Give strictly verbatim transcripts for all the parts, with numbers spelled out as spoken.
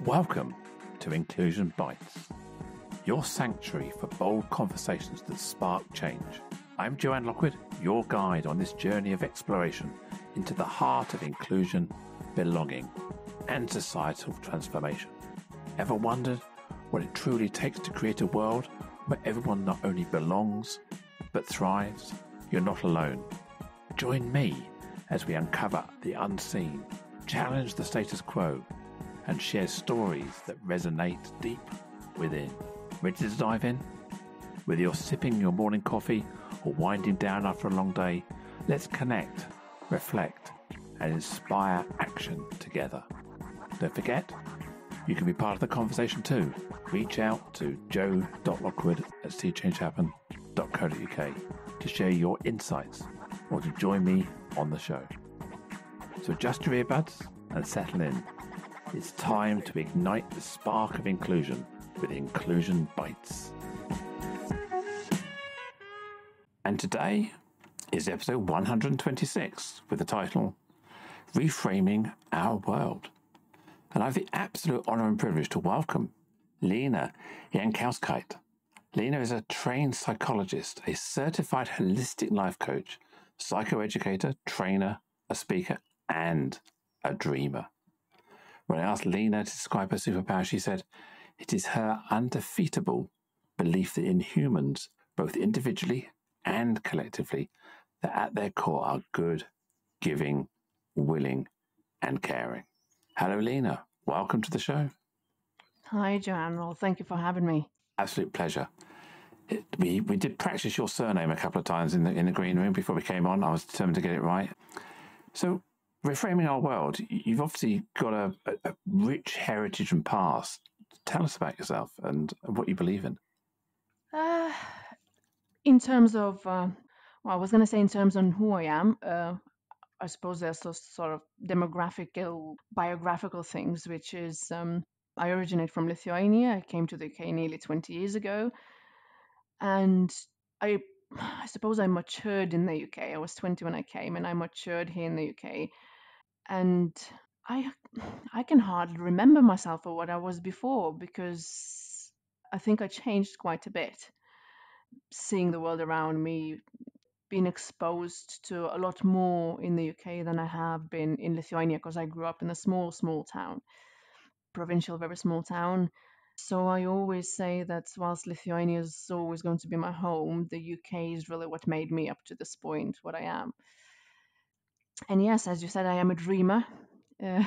Welcome to Inclusion Bites, your sanctuary for bold conversations that spark change. I'm Joanne Lockwood, your guide on this journey of exploration into the heart of inclusion, belonging, and societal transformation. Ever wondered what it truly takes to create a world where everyone not only belongs, but thrives? You're not alone. Join me as we uncover the unseen, challenge the status quo, and share stories that resonate deep within. Ready to dive in? Whether you're sipping your morning coffee or winding down after a long day, let's connect, reflect, and inspire action together. Don't forget, you can be part of the conversation too. Reach out to joe dot lockwood at see change happen dot co dot uk to share your insights or to join me on the show. So adjust your earbuds and settle in. It's time to ignite the spark of inclusion with Inclusion Bites. And today is episode one hundred twenty-six with the title, Reframing Our World. And I have the absolute honour and privilege to welcome Lina Jankauskeite. Lina is a trained psychologist, a certified holistic life coach, psychoeducator, trainer, a speaker, and a dreamer. When I asked Lina to describe her superpower, she said, it is her undefeatable belief that in humans, both individually and collectively, that at their core are good, giving, willing, and caring. Hello, Lina. Welcome to the show. Hi, Joanne. Well, thank you for having me. Absolute pleasure. It, we we did practice your surname a couple of times in the in the green room before we came on. I was determined to get it right. So, Reframing Our World, you've obviously got a, a, a rich heritage and past. Tell us about yourself and what you believe in. Uh, in terms of, uh, well, I was going to say in terms of who I am, uh, I suppose there's those sort of demographical, biographical things, which is um, I originate from Lithuania. I came to the U K nearly twenty years ago. And I, I suppose I matured in the U K. I was twenty when I came, and I matured here in the U K. And I I can hardly remember myself or what I was before, because I think I changed quite a bit. Seeing the world around me, being exposed to a lot more in the U K than I have been in Lithuania, because I grew up in a small, small town, provincial, very small town. So I always say that whilst Lithuania is always going to be my home, the U K is really what made me up to this point, what I am. And yes, as you said, I am a dreamer. Uh,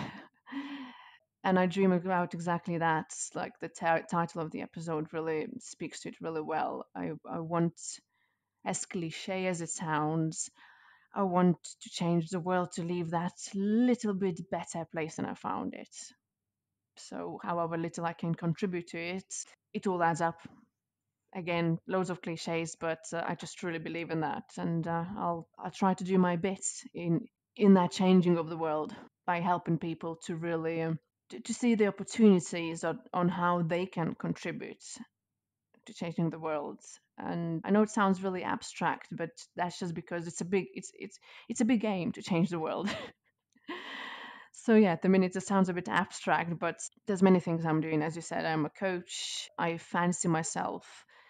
and I dream about exactly that. Like the t- title of the episode really speaks to it really well. I, I want, as cliche as it sounds, I want to change the world, to leave that little bit better place than I found it. So however little I can contribute to it, it all adds up. Again, loads of cliches, but uh, I just truly believe in that. And uh, I'll I'll try to do my bit in in that changing of the world by helping people to really um, to, to see the opportunities on, on how they can contribute to changing the world. And I know it sounds really abstract, but that's just because it's a big it's it's it's a big aim to change the world. So yeah, at the minute it sounds a bit abstract, but there's many things I'm doing. As you said, I'm a coach. I fancy myself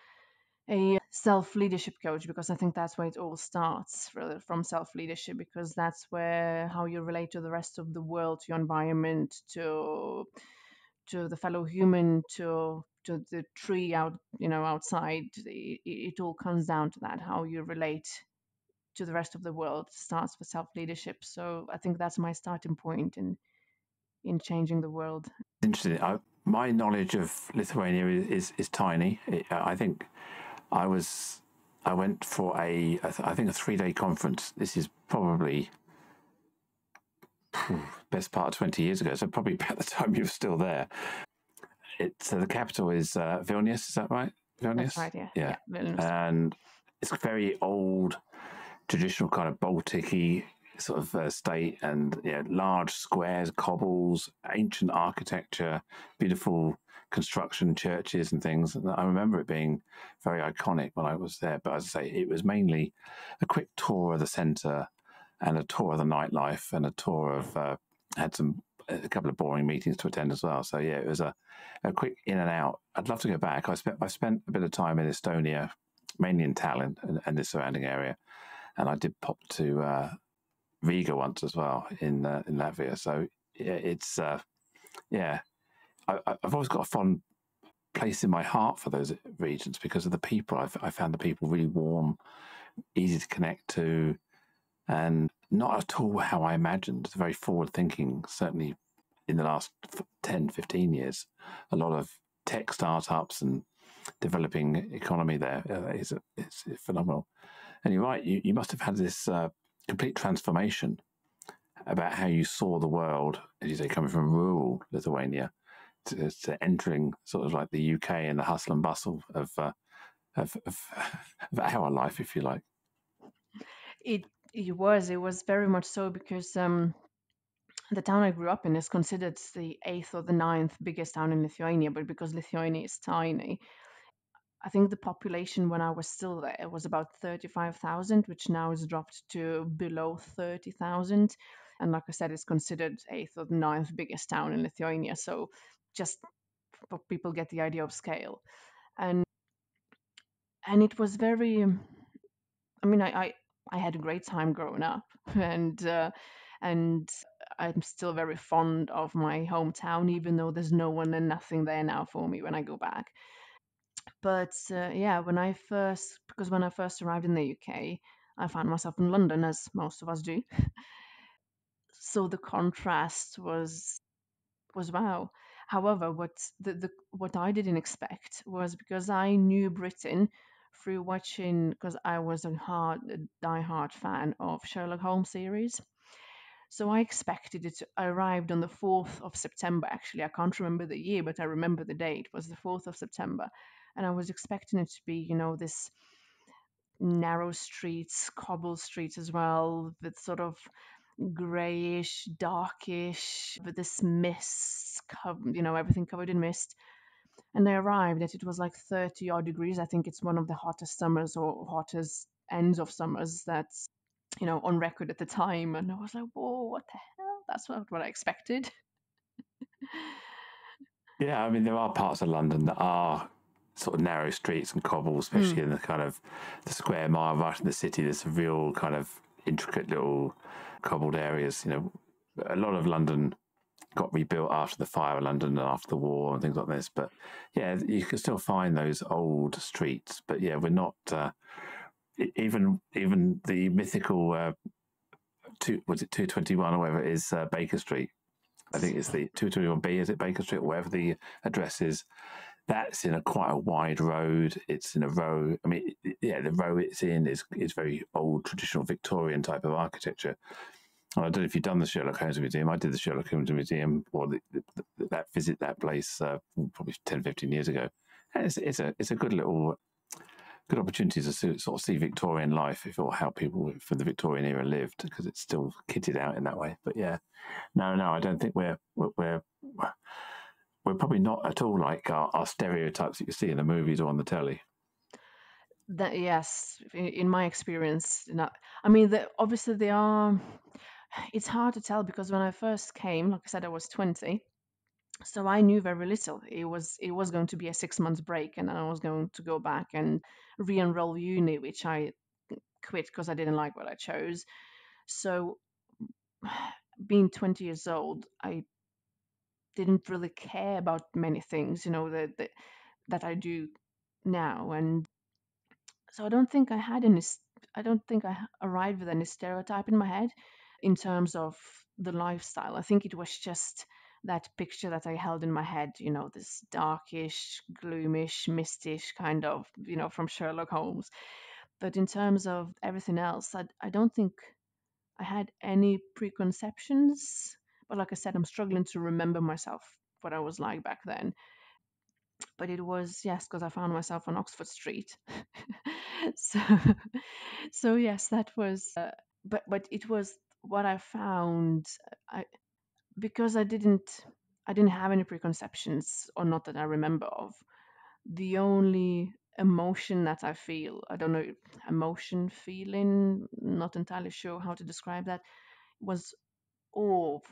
a self-leadership coach, because I think that's where it all starts, really, from self-leadership, because that's where how you relate to the rest of the world, to your environment, to to the fellow human, to to the tree out, you know, outside. It, it all comes down to that, how you relate to the rest of the world starts with self-leadership. So I think that's my starting point in in changing the world. Interesting. I, my knowledge of Lithuania is is, is tiny. It, I think I was I went for a I think a three day conference. This is probably phew, best part of twenty years ago. So probably about the time you were still there. It's uh, the capital is uh, Vilnius. Is that right? Vilnius. That's right. Yeah. Yeah. yeah Vilnius. And it's a very old, traditional kind of Baltic-y sort of uh, state, and yeah, large squares, cobbles, ancient architecture, beautiful construction, churches and things. And I remember it being very iconic when I was there. But as I say, it was mainly a quick tour of the centre and a tour of the nightlife and a tour of uh, had some a couple of boring meetings to attend as well. So yeah, it was a, a quick in and out. I'd love to go back. I spent I spent a bit of time in Estonia, mainly in Tallinn and, and the surrounding area, and I did pop to uh, Riga once as well in uh, in Latvia. So yeah, it's uh, yeah, I, I've always got a fond place in my heart for those regions because of the people. I've, I found the people really warm, easy to connect to, and not at all how I imagined. It's very forward thinking, certainly in the last ten, fifteen years. A lot of tech startups and developing economy there uh, is, is phenomenal. And you're right, you, you must have had this uh, complete transformation about how you saw the world, as you say, coming from rural Lithuania to, to entering sort of like the U K and the hustle and bustle of, uh, of, of, of our life, if you like. It it was it was very much so because um, the town I grew up in is considered the eighth or the ninth biggest town in Lithuania, but because Lithuania is tiny, I think the population when I was still there was about thirty-five thousand, which now is dropped to below thirty thousand. And like I said, it's considered eighth or the ninth biggest town in Lithuania. So just for people get the idea of scale. And and it was very, I mean, I, I, I had a great time growing up and uh, and I'm still very fond of my hometown, even though there's no one and nothing there now for me when I go back. But uh, yeah, when I first, because when I first arrived in the U K, I found myself in London, as most of us do. So the contrast was was wow. However, what the, the what I didn't expect was because I knew Britain through watching, because I was a hard, a diehard fan of Sherlock Holmes series. So I expected it. I arrived on the fourth of September. Actually, I can't remember the year, but I remember the date was the fourth of September, and I was expecting it to be, you know, this narrow streets, cobble streets as well, with sort of grayish, darkish, with this mist, co- you know, everything covered in mist. And I arrived at it was like thirty odd degrees. I think it's one of the hottest summers or hottest ends of summers that's, you know, on record at the time. And I was like, whoa, what the hell? That's not what I expected. Yeah, I mean, there are parts of London that are sort of narrow streets and cobbles, Mm. especially in the kind of the square mile right in the city. There's some real kind of intricate little cobbled areas. You know, a lot of London got rebuilt after the fire of London and after the war and things like this. But yeah, you can still find those old streets. But yeah, we're not uh, e- even even the mythical uh, two was it two twenty one or whatever it is uh, Baker Street. I think it's the two twenty one B, is it Baker Street, or whatever the address is. That's in a quite a wide road. It's in a row. I mean, yeah, the row it's in is is very old, traditional Victorian type of architecture. And I don't know if you've done the Sherlock Holmes Museum. I did the Sherlock Holmes Museum, or the, the, the, that visit that place uh, probably ten, fifteen years ago. And it's, it's a it's a good little good opportunity to see, sort of see Victorian life, if or how people from the Victorian era lived, because it's still kitted out in that way. But yeah, no, no, I don't think we're we're we're, we're probably not at all like our, our stereotypes that you see in the movies or on the telly. That yes, in, in my experience, not. I mean, the, obviously they are. It's hard to tell because when I first came, like I said, I was twenty, so I knew very little. It was it was going to be a six months break, and then I was going to go back and re-enroll uni, which I quit because I didn't like what I chose. So, being twenty years old, I didn't really care about many things, you know, that that, that I do now, and so I don't think I had any. s- I don't think I arrived with any stereotype in my head in terms of the lifestyle. I think it was just that picture that I held in my head, you know, this darkish, gloomish, mistish kind of, you know, from Sherlock Holmes. But in terms of everything else, I, I don't think I had any preconceptions. But like I said, I'm struggling to remember myself what I was like back then. But it was, yes, because I found myself on Oxford Street. so so yes, that was uh, but but it was what I found. I Because I didn't I didn't have any preconceptions, or not that I remember of. The only emotion that I feel, I don't know, emotion, feeling, not entirely sure how to describe that, was awe.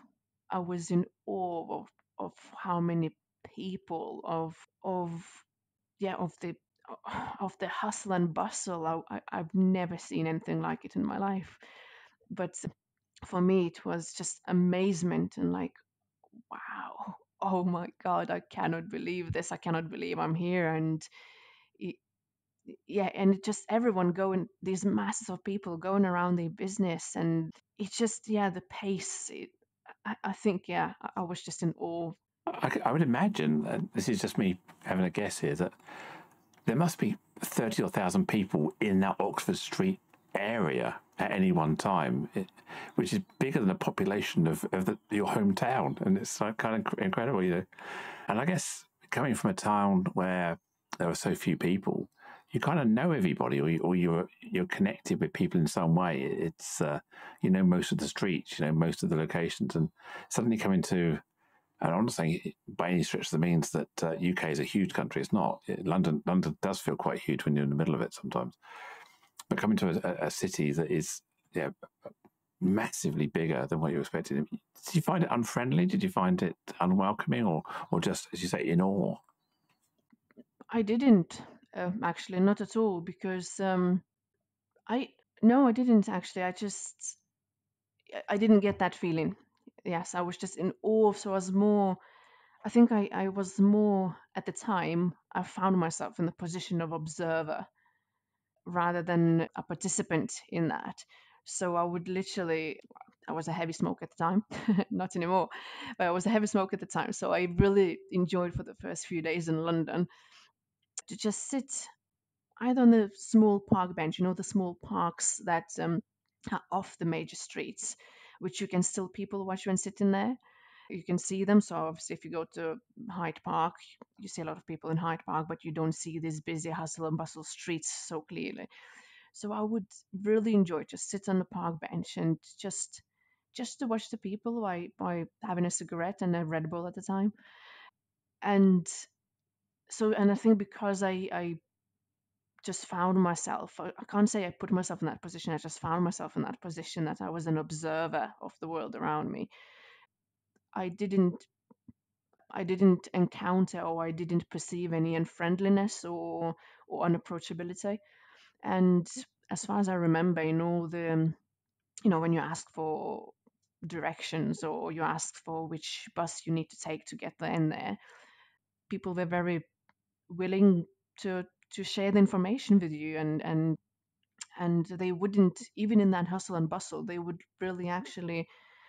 I was in awe of, of how many people, of of yeah, of the of the hustle and bustle. I, I, I've never seen anything like it in my life. But for me, it was just amazement and like, wow, oh my God, I cannot believe this. I cannot believe I'm here. And y- yeah, and it just everyone going, these masses of people going around their business. And it's just, yeah, the pace. It, I, I think, yeah, I, I was just in awe. I, I would imagine, uh, this is just me having a guess here, that there must be thirty or one thousand people in that Oxford Street area at any one time, it, which is bigger than the population of, of the, your hometown. And it's like kind of incredible, you know. And I guess coming from a town where there are so few people, you kind of know everybody, or, you, or you're you're connected with people in some way. It's uh, you know most of the streets, you know most of the locations, and suddenly coming to, and I'm not saying by any stretch of the means that uh, U K is a huge country. It's not. It, London London does feel quite huge when you're in the middle of it sometimes. But coming to a, a city that is yeah, massively bigger than what you expected, did you find it unfriendly? Did you find it unwelcoming, or or just, as you say, in awe? I didn't uh, actually, not at all, because um, I no, I didn't actually. I just I didn't get that feeling. Yes, I was just in awe. So I was more. I think I I was more at the time. I found myself in the position of observer rather than a participant in that. So I would literally. I was a heavy smoker at the time, not anymore, but I was a heavy smoker at the time. So I really enjoyed for the first few days in London to just sit either on the small park bench, you know, the small parks that um, are off the major streets, which you can still people watch when sitting there. You can see them. So obviously, if you go to Hyde Park, you see a lot of people in Hyde Park, but you don't see these busy hustle and bustle streets so clearly. So I would really enjoy just sit on the park bench and just just to watch the people by by having a cigarette and a Red Bull at the time. And so, and I think because I I just found myself, I, I can't say I put myself in that position, I just found myself in that position that I was an observer of the world around me. I didn't I didn't encounter or I didn't perceive any unfriendliness or or unapproachability. And as far as I remember, you know, the you know, when you ask for directions or you ask for which bus you need to take to get there in there, people were very willing to to share the information with you, and and and they wouldn't, even in that hustle and bustle, they would really actually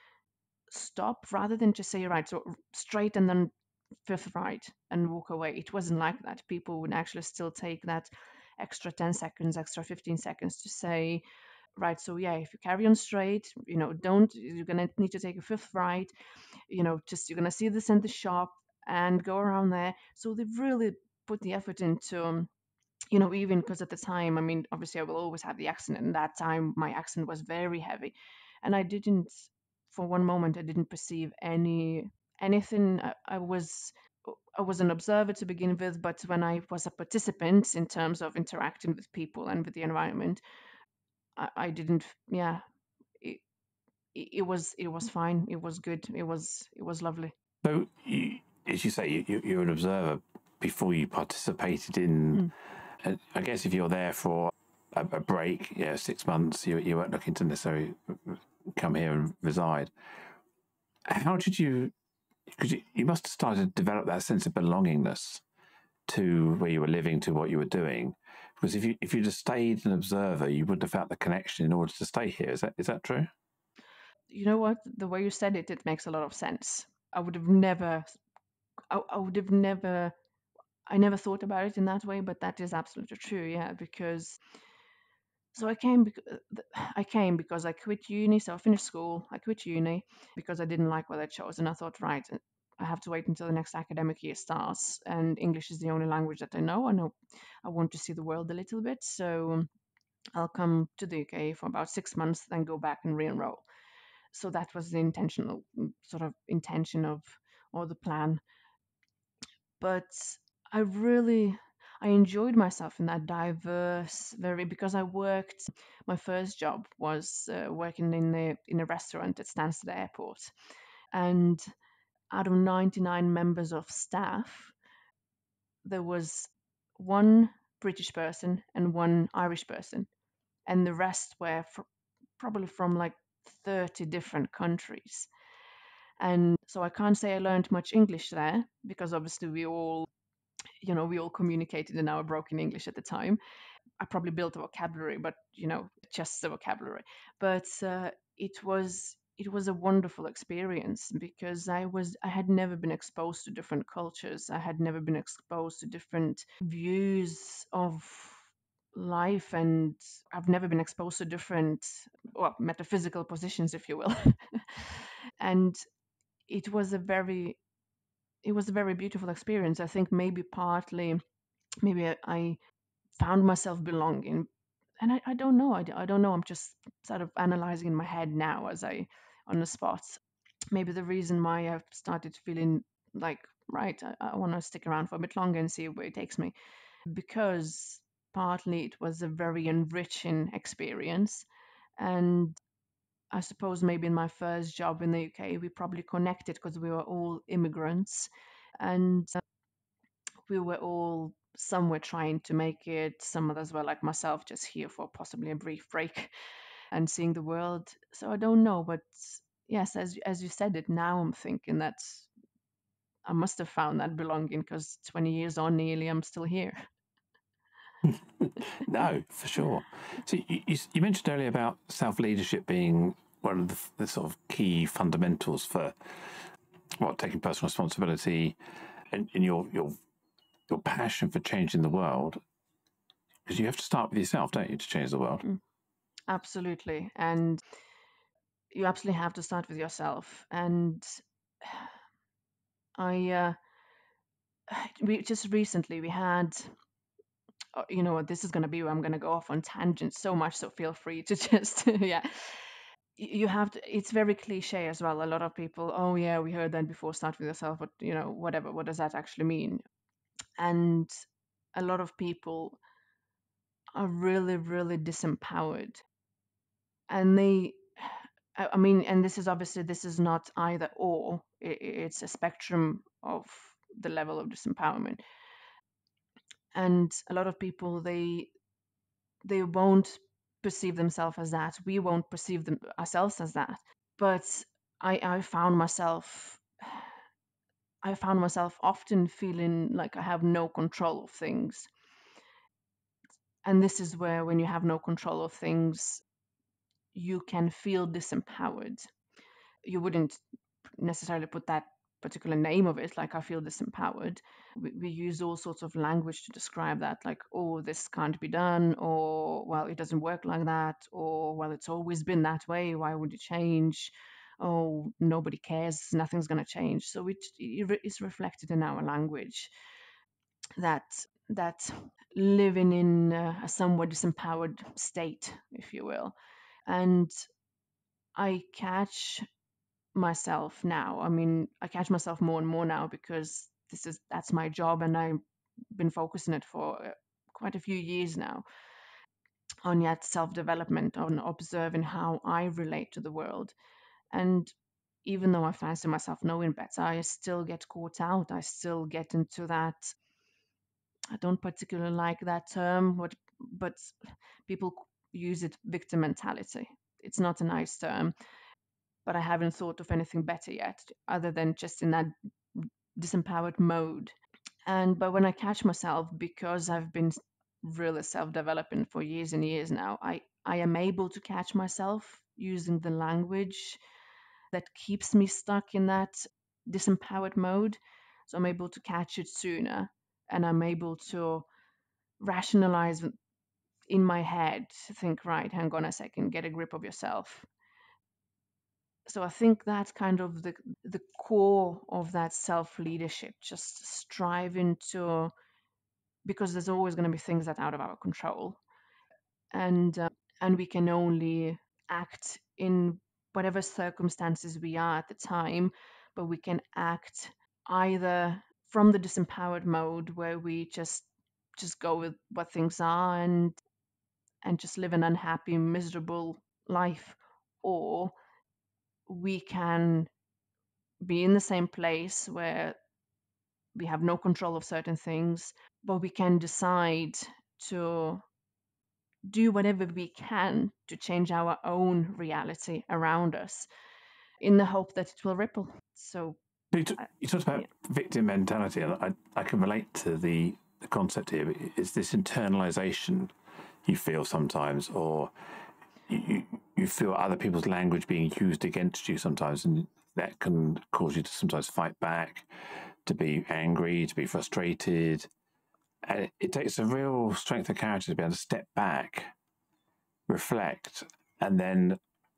stop rather than just say right, so straight and then fifth right and walk away. It wasn't like that. People would actually still take that extra ten seconds, extra fifteen seconds to say right, so yeah, if you carry on straight, you know, don't, you're gonna need to take a fifth right, you know, just you're gonna see this in the shop and go around there. So they've really put the effort into um, you know, even because at the time, I mean, obviously I will always have the accent, and that time my accent was very heavy. And I didn't, for one moment, I didn't perceive any anything. I, I was I was an observer to begin with, but when I was a participant in terms of interacting with people and with the environment, I, I didn't, yeah, it, it it was it was fine. It was good. It was it was lovely. So, you, as you say, you, you, you're an observer before you participated in. Mm. Uh, I guess if you're there for a, a break, yeah, six months, you you weren't looking to necessarily come here and reside. How did you? Because you, you must have started to develop that sense of belongingness to where you were living, to what you were doing. Because if you if you just stayed an observer, you wouldn't have felt the connection in order to stay here. Is that is that true? You know what? The way you said it, it makes a lot of sense. I would have never, I, I would have never I never thought about it in that way, but that is absolutely true. Yeah, because so I came, bec- uh, th- I came because I quit uni. So I finished school. I quit uni because I didn't like what I chose, and I thought, right, uh, I have to wait until the next academic year starts, and English is the only language that I know. I know I want to see the world a little bit, so I'll come to the U K for about six months, then go back and re-enroll. So that was the intentional mm, sort of intention of or the plan. But I really I enjoyed myself in that diverse very because I worked my first job was uh, working in a in a restaurant at Stansted Airport, And out of ninety-nine members of staff, there was one British person and one Irish person, and the rest were fr- probably from like thirty different countries. And so I can't say I learned much English there because obviously we all, you know, we all communicated in our broken English at the time. I probably built a vocabulary, but you know, just the vocabulary. But uh, it was it was a wonderful experience because I was I had never been exposed to different cultures. I had never been exposed to different views of life, and I've never been exposed to different, well, metaphysical positions, if you will. And it was a very it was a very beautiful experience. I think maybe partly maybe I, I found myself belonging, and I, I don't know I, I don't know, I'm just sort of analyzing in my head now as I on the spot. Maybe the reason why I've started feeling like, right, I, I want to stick around for a bit longer and see where it takes me, because partly it was a very enriching experience. And I suppose maybe in my first job in the U K, we probably connected because we were all immigrants, and uh, we were all somewhere trying to make it. Some of us were like myself, just here for possibly a brief break and seeing the world. So I don't know, but yes, as as you said it, now I'm thinking that I must have found that belonging because twenty years on, nearly, I'm still here. No, for sure. So you, you, you mentioned earlier about self leadership being one of the, the sort of key fundamentals for what taking personal responsibility and, and your your your passion for changing the world, because you have to start with yourself, don't you, to change the world? Mm, absolutely. And you absolutely have to start with yourself. And I, uh, we just recently we had, uh, you know what, this is going to be where I'm going to go off on tangents so much. So feel free to just, yeah. Y- You have to, it's very cliche as well. A lot of people, oh yeah, we heard that before, start with yourself, but you know, whatever, what does that actually mean? And a lot of people are really, really disempowered. And they, I I mean, and this is obviously, this is not either or, i- i- it's a spectrum of the level of disempowerment. And a lot of people, they they won't perceive themselves as that. We won't perceive them ourselves as that. But I I found myself I found myself often feeling like I have no control of things. And this is where, when you have no control of things, you can feel disempowered. You wouldn't necessarily put that particular name of it, like I feel disempowered. We, we use all sorts of language to describe that, like, oh, this can't be done, or, well, it doesn't work like that, or, well, it's always been that way, why would it change? Oh, nobody cares, nothing's going to change. So it, it is reflected in our language that that living in uh, a somewhat disempowered state, if you will. And I catch myself now. I mean, I catch myself more and more now because this is that's my job, and I've been focusing it for uh, quite a few years now on yet self-development, on observing how I relate to the world. And even though I fancy myself knowing better, I still get caught out. I still get into that. I don't particularly like that term, but but people use it, victim mentality. It's not a nice term, but I haven't thought of anything better yet, other than just in that disempowered mode. And but when I catch myself, because I've been really self-developing for years and years now, I I am able to catch myself using the language that keeps me stuck in that disempowered mode. So I'm able to catch it sooner, and I'm able to rationalize in my head, think, right, hang on a second, get a grip of yourself. So I think that's kind of the the core of that self leadership, just striving to, because there's always going to be things that are out of our control, and uh, and we can only act in whatever circumstances we are at the time, but we can act either from the disempowered mode, where we just just go with what things are, and and just live an unhappy, miserable life, or we can be in the same place where we have no control of certain things, but we can decide to do whatever we can to change our own reality around us in the hope that it will ripple. So, You, t- I, you talked about yeah. victim mentality, and I, I can relate to the, the concept here. But it's this internalization you feel sometimes, or you, you, you feel other people's language being used against you sometimes, and that can cause you to sometimes fight back, to be angry, to be frustrated. And it, it takes a real strength of character to be able to step back, reflect, and then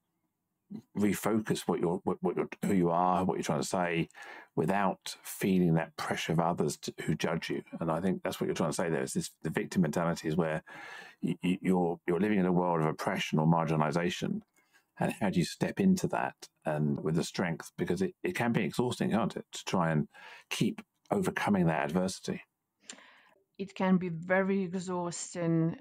refocus what you're, what, what you're, who you are, what you're trying to say, without feeling that pressure of others to, who judge you. And I think that's what you're trying to say there. Is this the victim mentality is where you, you're you're living in a world of oppression or marginalization, and how do you step into that and with the strength, because it, it can be exhausting, can't it, to try and keep overcoming that adversity. It can be very exhausting,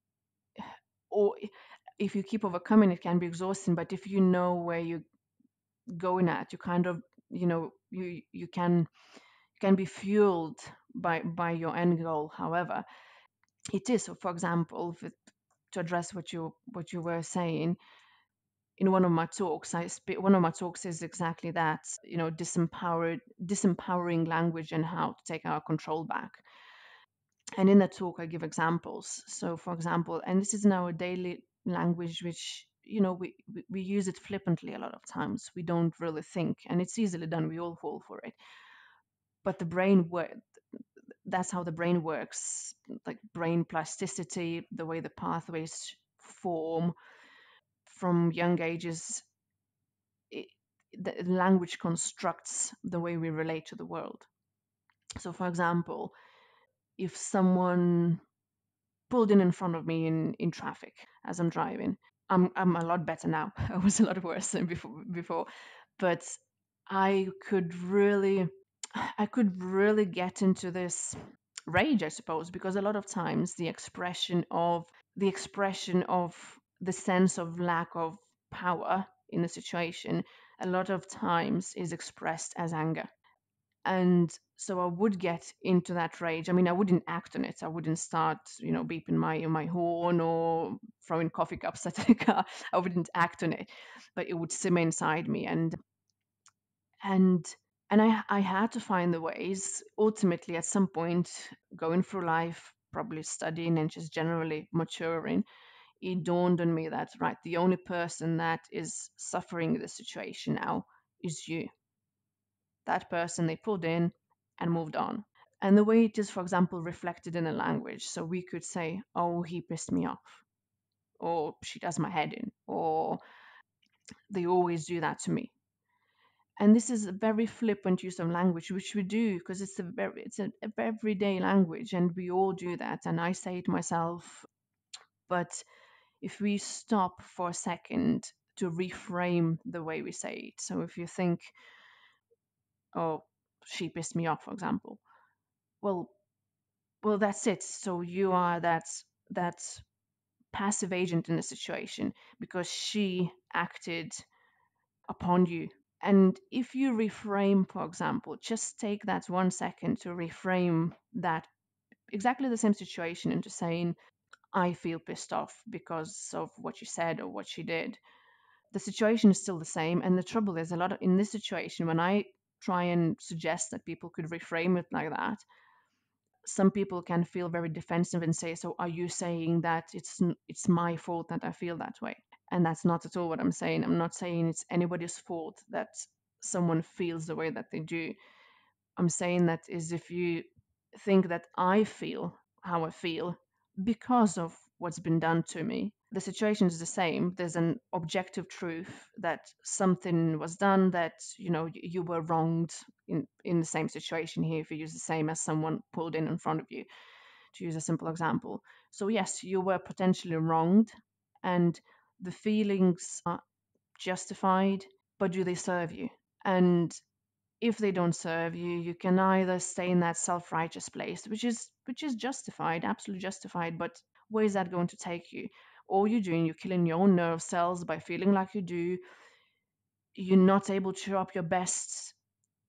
or if you keep overcoming, it can be exhausting. But if you know where you're going at, you kind of, you know, you you can can be fueled by by your end goal. However, it is. So, for example, if it, to address what you what you were saying, in one of my talks, I spe- one of my talks is exactly that. You know, disempowered, disempowering language and how to take our control back. And in that talk, I give examples. So, for example, and this is in our daily language, which you know we, we we use it flippantly a lot of times. We don't really think, and it's easily done. We all fall for it. But the brain work. That's how the brain works. Like brain plasticity, the way the pathways form from young ages. It, the language constructs the way we relate to the world. So, for example, if someone pulled in in front of me in, in traffic as I'm driving. I'm I'm a lot better now. I was a lot worse than before before. But I could really I could really get into this rage, I suppose, because a lot of times the expression of the expression of the sense of lack of power in the situation a lot of times is expressed as anger. And so I would get into that rage. I mean, I wouldn't act on it. I wouldn't start, you know, beeping my my horn or throwing coffee cups at the car. I wouldn't act on it, but it would simmer inside me. And and and I I had to find the ways. Ultimately, at some point, going through life, probably studying and just generally maturing, it dawned on me that right, the only person that is suffering the situation now is you. That person they pulled in and moved on. And the way it is, for example, reflected in a language. So we could say, oh, he pissed me off, or she does my head in, or they always do that to me. And this is a very flippant use of language, which we do because it's a very it's an everyday language, and we all do that. And I say it myself. But if we stop for a second to reframe the way we say it, so if you think, oh, she pissed me off, for example, well, well, that's it. So you are that that passive agent in the situation because she acted upon you. And if you reframe, for example, just take that one second to reframe that exactly the same situation into saying, I feel pissed off because of what you said or what she did. The situation is still the same. And the trouble is, a lot of in this situation, when I try and suggest that people could reframe it like that, some people can feel very defensive and say, so are you saying that it's it's my fault that I feel that way? And that's not at all what I'm saying. I'm not saying it's anybody's fault that someone feels the way that they do. I'm saying that is if you think that I feel how I feel because of what's been done to me, the situation is the same. There's an objective truth that something was done, that you know you were wronged in in the same situation here. If you use the same as someone pulled in in front of you, to use a simple example. So yes, you were potentially wronged, and the feelings are justified, but do they serve you? And if they don't serve you, you can either stay in that self-righteous place, which is which is justified, absolutely justified, but where is that going to take you? All you're doing, you're killing your own nerve cells by feeling like you do. You're not able to show up your best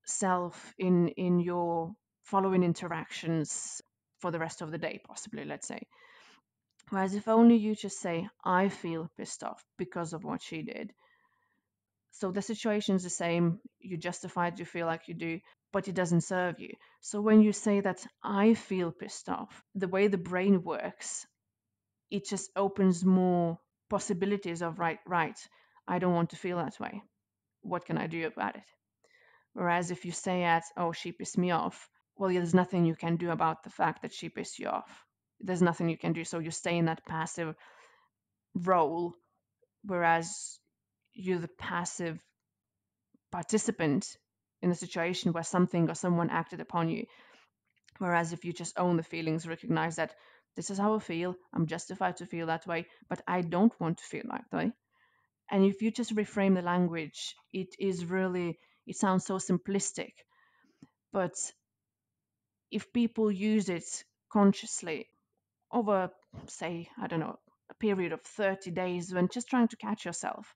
self in in your following interactions for the rest of the day, possibly, let's say. Whereas if only you just say, I feel pissed off because of what she did. So the situation's the same, you justify it, you feel like you do, but it doesn't serve you. So when you say that I feel pissed off, the way the brain works, it just opens more possibilities of right, right, I don't want to feel that way. What can I do about it? Whereas if you say at, oh, she pissed me off, well, there's nothing you can do about the fact that she pissed you off. There's nothing you can do. So you stay in that passive role, whereas you're the passive participant in a situation where something or someone acted upon you. Whereas if you just own the feelings, recognize that this is how I feel, I'm justified to feel that way, but I don't want to feel that way. And if you just reframe the language, it is really, it sounds so simplistic, but if people use it consciously over, say, I don't know, a period of thirty days when just trying to catch yourself,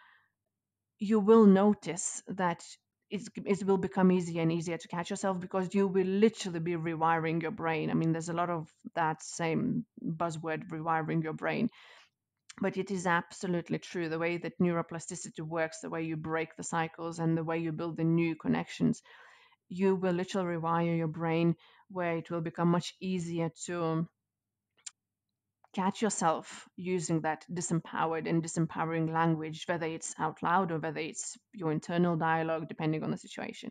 you will notice that it's, it will become easier and easier to catch yourself because you will literally be rewiring your brain. I mean, there's a lot of that same buzzword, rewiring your brain. But it is absolutely true. The way that neuroplasticity works, the way you break the cycles and the way you build the new connections, you will literally rewire your brain where it will become much easier to catch yourself using that disempowered and disempowering language, whether it's out loud or whether it's your internal dialogue, depending on the situation.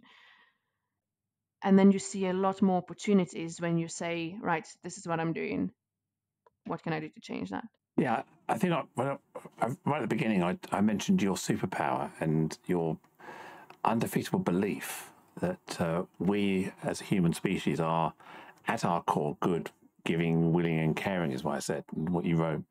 And then you see a lot more opportunities when you say, right, this is what I'm doing. What can I do to change that? Yeah, I think I, well, I, right at the beginning, I, I mentioned your superpower and your undefeatable belief that uh, we as a human species are, at our core, good, giving, willing, and caring, is what I said, and what you wrote.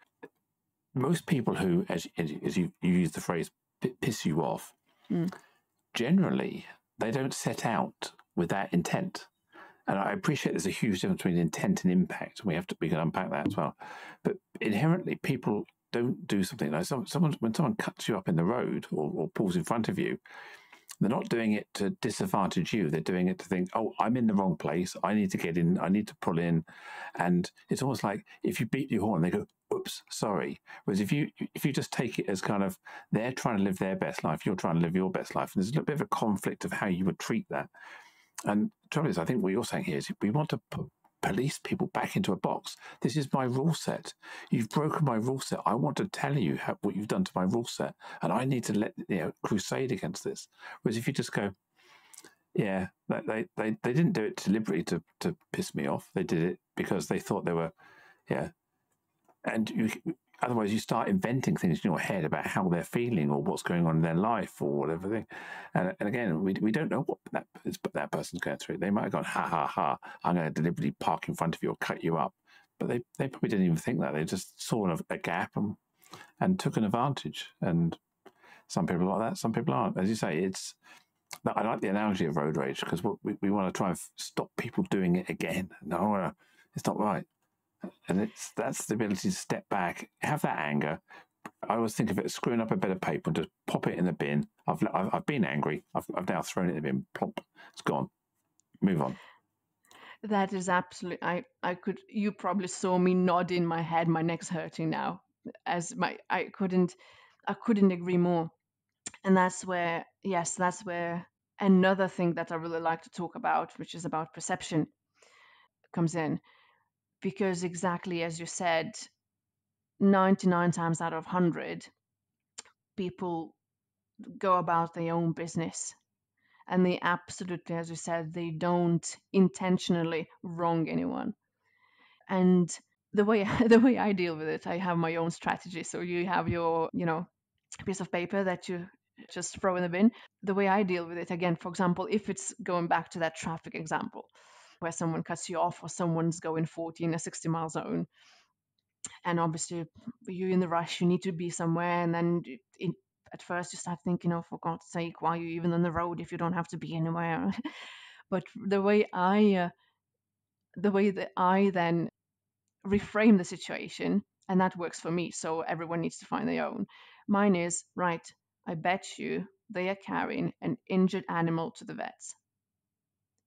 Most people who, as, as you, you use the phrase, piss you off, mm. generally, they don't set out with that intent. And I appreciate there's a huge difference between intent and impact. We have to we can unpack that as well. But inherently, people don't do something like someone when someone cuts you up in the road or, or pulls in front of you. They're not doing it to disadvantage you. They're doing it to think, oh, I'm in the wrong place. I need to get in. I need to pull in. And it's almost like if you beat your horn, they go, oops, sorry. Whereas if you if you just take it as kind of they're trying to live their best life, you're trying to live your best life. And there's a little bit of a conflict of how you would treat that. And the trouble is, I think what you're saying here is we want to put police people back into a box. This is my rule set. You've broken my rule set. I want to tell you how, what you've done to my rule set, and I need to let you know crusade against this. Whereas if you just go, yeah, they they they didn't do it deliberately to to piss me off. They did it because they thought they were, yeah. And you, otherwise, you start inventing things in your head about how they're feeling or what's going on in their life or whatever thing. And, and again, we we don't know what that that person's going through. They might have gone, ha ha ha, I'm going to deliberately park in front of you or cut you up. But they, they probably didn't even think that. They just saw a, a gap and and took an advantage. And some people are like that, some people aren't. As you say, it's. I like the analogy of road rage because we we want to try and stop people doing it again. No, it's not right. And it's that's the ability to step back, have that anger. I always think of it as screwing up a bit of paper and just pop it in the bin. I've I've, I've been angry. I've, I've now thrown it in the bin. Plop, it's gone. Move on. That is absolutely. I I could. You probably saw me nodding my head. My neck's hurting now. As my I couldn't I couldn't agree more. And that's where yes, that's where another thing that I really like to talk about, which is about perception, comes in. Because exactly as you said, ninety-nine times out of one hundred, people go about their own business. And they absolutely, as you said, they don't intentionally wrong anyone. And the way the way I deal with it, I have my own strategy. So you have your, you know, piece of paper that you just throw in the bin. The way I deal with it, again, for example, if it's going back to that traffic example, where someone cuts you off or someone's going forty in a sixty mile zone, and obviously you're in the rush, you need to be somewhere, and then it, at first you start thinking, oh, for God's sake, why are you even on the road if you don't have to be anywhere? But the way I uh, the way that I then reframe the situation, and that works for me, so everyone needs to find their own. Mine is, right, I bet you they are carrying an injured animal to the vets.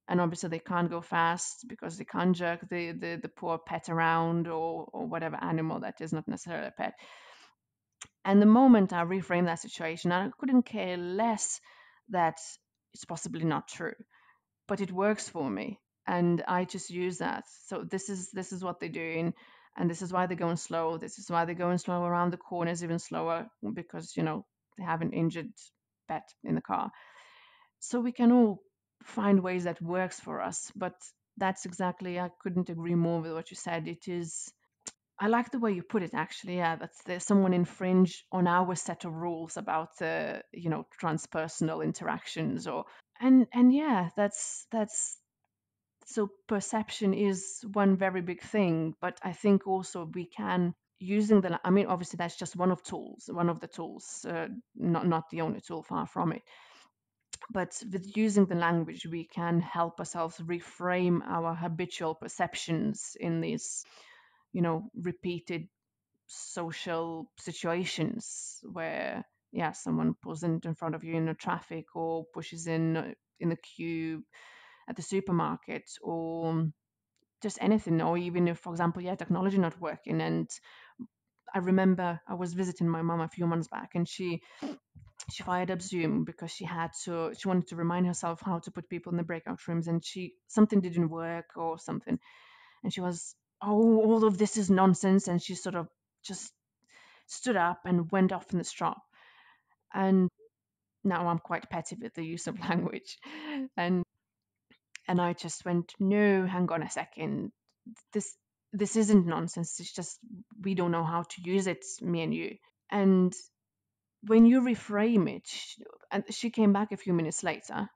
And obviously they can't go fast because they can't jerk the, the, the poor pet around, or, or whatever animal that is not necessarily a pet. And the moment I reframe that situation, I couldn't care less that it's possibly not true, but it works for me. And I just use that. So this is this is what they're doing, and this is why they're going slow. This is why they're going slow around the corners, even slower, because, you know, they have an injured pet in the car. So we can all find ways that works for us. But that's exactly, I couldn't agree more with what you said. It is, I like the way you put it, actually. Yeah, that there's someone infringe on our set of rules about, uh, you know, transpersonal interactions, or and and yeah, that's that's so perception is one very big thing. But I think also we can, using the, I mean, obviously that's just one of tools, one of the tools, uh, not not the only tool, far from it. But with using the language, we can help ourselves reframe our habitual perceptions in these, you know, repeated social situations where, yeah, someone pulls in in front of you in a traffic, or pushes in uh, in the queue at the supermarket, or just anything. Or even if, for example, yeah, technology not working. And I remember I was visiting my mom a few months back, and she she fired up Zoom because she had to, she wanted to remind herself how to put people in the breakout rooms, and she, something didn't work or something, and she was, oh, all of this is nonsense, and she sort of just stood up and went off in the straw. And now I'm quite petty with the use of language. And and I just went, no, hang on a second. This this isn't nonsense. It's just we don't know how to use it, me and you. And when you reframe it, sh- and she came back a few minutes later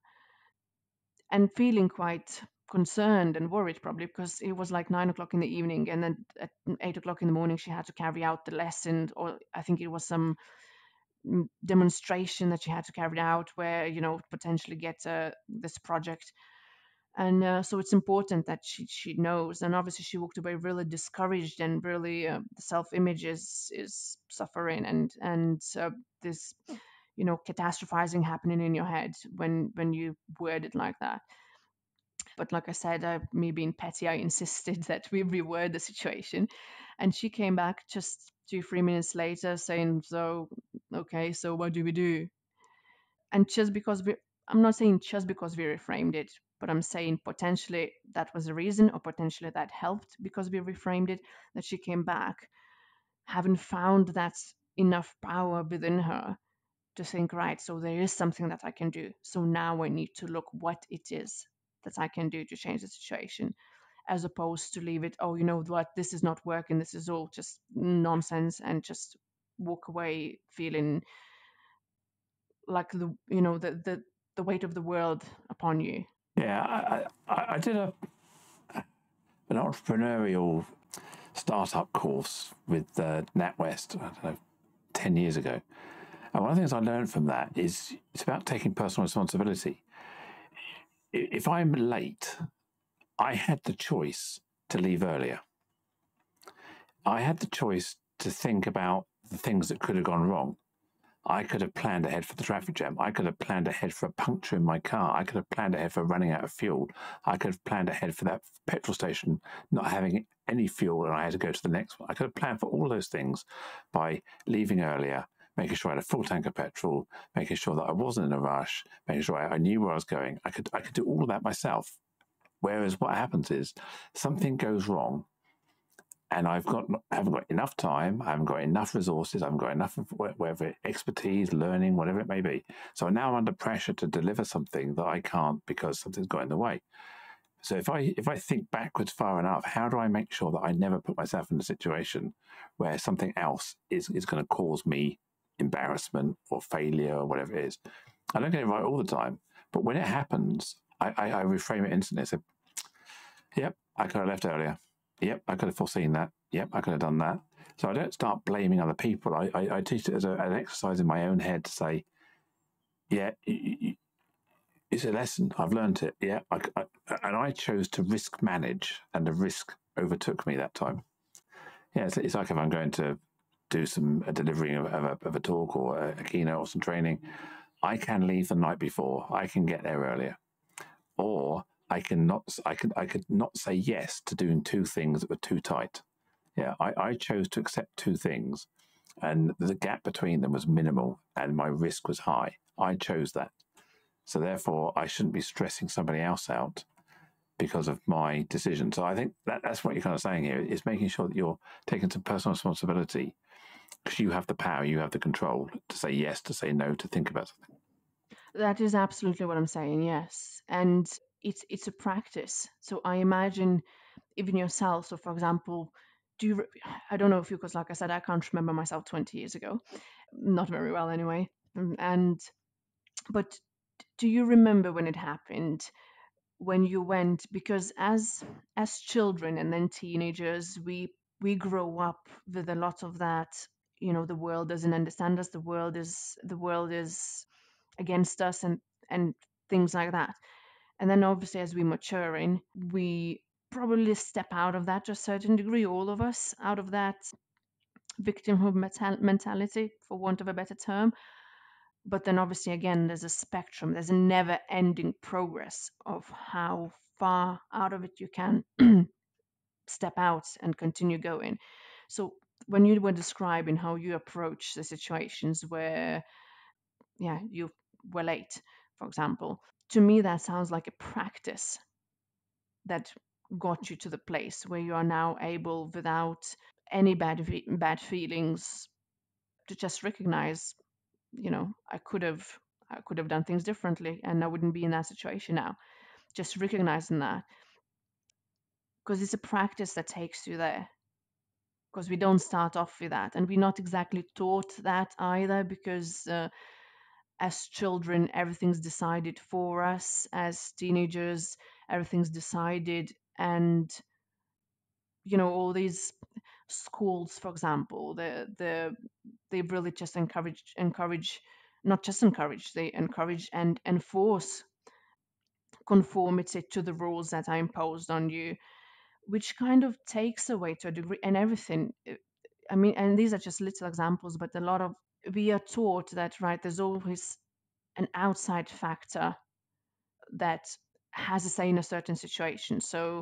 and feeling quite concerned and worried, probably because it was like nine o'clock in the evening, and then at eight o'clock in the morning she had to carry out the lesson, or I think it was some mm, demonstration that she had to carry out, where, you know, potentially get uh, this project. And uh, so it's important that she she knows. And obviously she walked away really discouraged, and really uh, the self image is is suffering, and and uh, this, you know, catastrophizing happening in your head when when you word it like that. But like I said, uh, me being petty, I insisted that we reword the situation. And she came back just two, three minutes later saying, so, okay, so what do we do? And just because we, I'm not saying just because we reframed it, but I'm saying potentially that was the reason, or potentially that helped because we reframed it, that she came back, having found that enough power within her to think, right, so there is something that I can do. So now I need to look what it is that I can do to change the situation, as opposed to leave it, oh, you know what, this is not working, this is all just nonsense, and just walk away feeling like the, you know, the the, the weight of the world upon you. Yeah, I, I, I did a an entrepreneurial startup course with uh, NatWest, I don't know, ten years ago. And one of the things I learned from that is it's about taking personal responsibility. If I'm late, I had the choice to leave earlier. I had the choice to think about the things that could have gone wrong. I could have planned ahead for the traffic jam. I could have planned ahead for a puncture in my car. I could have planned ahead for running out of fuel. I could have planned ahead for that petrol station not having any fuel and I had to go to the next one. I could have planned for all those things by leaving earlier, making sure I had a full tank of petrol, making sure that I wasn't in a rush, making sure I, I knew where I was going. I could I could do all of that myself. Whereas what happens is something goes wrong, and I've got I haven't got enough time, I haven't got enough resources, I haven't got enough of whatever expertise, learning, whatever it may be. So now I'm under pressure to deliver something that I can't because something's got in the way. So if I if I think backwards far enough, how do I make sure that I never put myself in a situation where something else is, is going to cause me embarrassment or failure or whatever it is? I don't get it right all the time, but when it happens, I, I, I reframe it instantly. I say, yep, I could have left earlier. Yep, I could have foreseen that. Yep, I could have done that. So I don't start blaming other people. I, I, I teach it as a, an exercise in my own head to say, yeah, it's a lesson. I've learned it. Yeah, I, I, and I chose to risk manage, and the risk overtook me that time. Yeah, it's, it's like if I'm going to do some a delivery of, of, a, of a talk or a, a keynote or some training, I can leave the night before. I can get there earlier. Or I cannot, I could, I could not say yes to doing two things that were too tight. Yeah, I, I chose to accept two things, and the gap between them was minimal, and my risk was high. I chose that, so therefore I shouldn't be stressing somebody else out because of my decision. So I think that that's what you're kind of saying here, is making sure that you're taking some personal responsibility, because you have the power, you have the control to say yes, to say no, to think about something. That is absolutely what I'm saying, yes. And it's it's a practice. So I imagine even yourself. So for example, do you, re- I don't know if you, because like I said, I can't remember myself twenty years ago, not very well anyway. Mm, And, but do you remember when it happened? When you went, because as as children and then teenagers, we we grow up with a lot of that, you know, the world doesn't understand us, the world is the world is against us, and and things like that. And then obviously as we mature in, we probably step out of that to a certain degree, all of us, out of that victimhood metal- mentality, for want of a better term. But then obviously again, there's a spectrum, there's a never ending progress of how far out of it you can step out and continue going. So when you were describing how you approach the situations where, yeah, you were late, for example, to me that sounds like a practice that got you to the place where you are now able, without any bad fe- bad feelings, to just recognize, you know, I could have I could have done things differently and I wouldn't be in that situation now. Just recognizing that, because it's a practice that takes you there. Because we don't start off with that, and we're not exactly taught that either. Because uh, as children, everything's decided for us. As teenagers, everything's decided, and you know, all these schools, for example, the the they really just encourage encourage not just encourage, they encourage and enforce conformity to the rules that are imposed on you, which kind of takes away to a degree and everything. uh, I mean, and these are just little examples, but a lot of, we are taught that, right, there's always an outside factor that has a say in a certain situation. So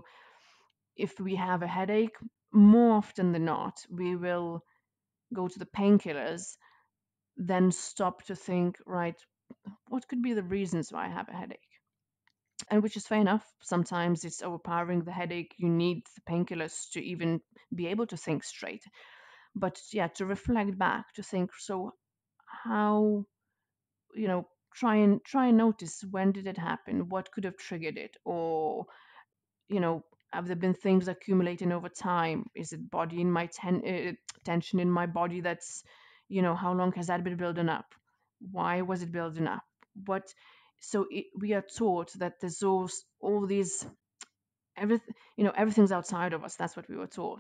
if we have a headache, more often than not, we will go to the painkillers, then stop to think, right, what could be the reasons why I have a headache? And which is fair enough. Sometimes it's overpowering the headache. You need the painkillers to even be able to think straight. But yeah, to reflect back, to think, so how, you know, try and try and notice, when did it happen? What could have triggered it? Or, you know, have there been things accumulating over time? Is it body in my ten- uh, tension in my body that's, you know, how long has that been building up? Why was it building up? What? So it, we are taught that there's all, all these, everything, you know, everything's outside of us. That's what we were taught,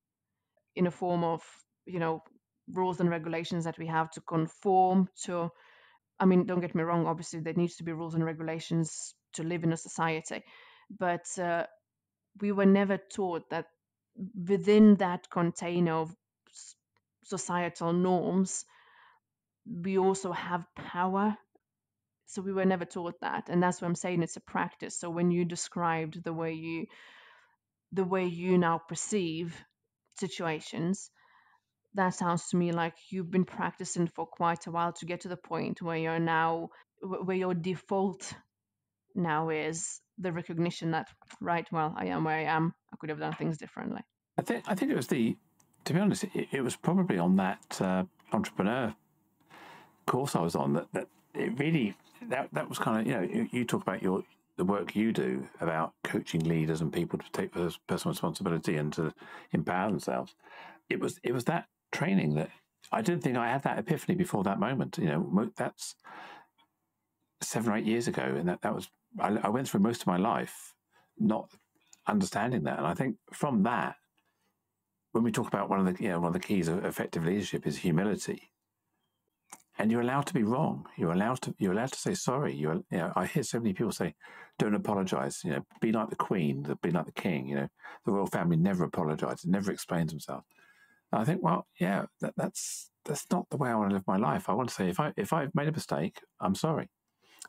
in a form of, you know, rules and regulations that we have to conform to. I mean, don't get me wrong, obviously there needs to be rules and regulations to live in a society, but uh, we were never taught that within that container of s- societal norms, we also have power. So we were never taught that, and that's what I'm saying, it's a practice. So when you described the way you the way you now perceive situations, that sounds to me like you've been practicing for quite a while to get to the point where you're now, wh- where your default now is the recognition that, right, well, I am where I am, I could have done things differently. I think I think it was the, to be honest, it, it was probably on that uh, entrepreneur course I was on that, that it really, that that was kind of, you know, you, you talk about your the work you do about coaching leaders and people to take personal responsibility and to empower themselves. It was it was that training that I didn't think I had that epiphany before that moment. You know, that's seven or eight years ago, and that that was, I, I went through most of my life not understanding that, and I think from that, when we talk about one of the, you know, one of the keys of effective leadership is humility. And you're allowed to be wrong. You're allowed to. You're allowed to say sorry. You're. You know, I hear so many people say, "Don't apologize." You know, be like the Queen, be like the King. You know, the royal family never apologizes, never explains themselves. And I think, well, yeah, that, that's that's not the way I want to live my life. I want to say, if I if I've made a mistake, I'm sorry.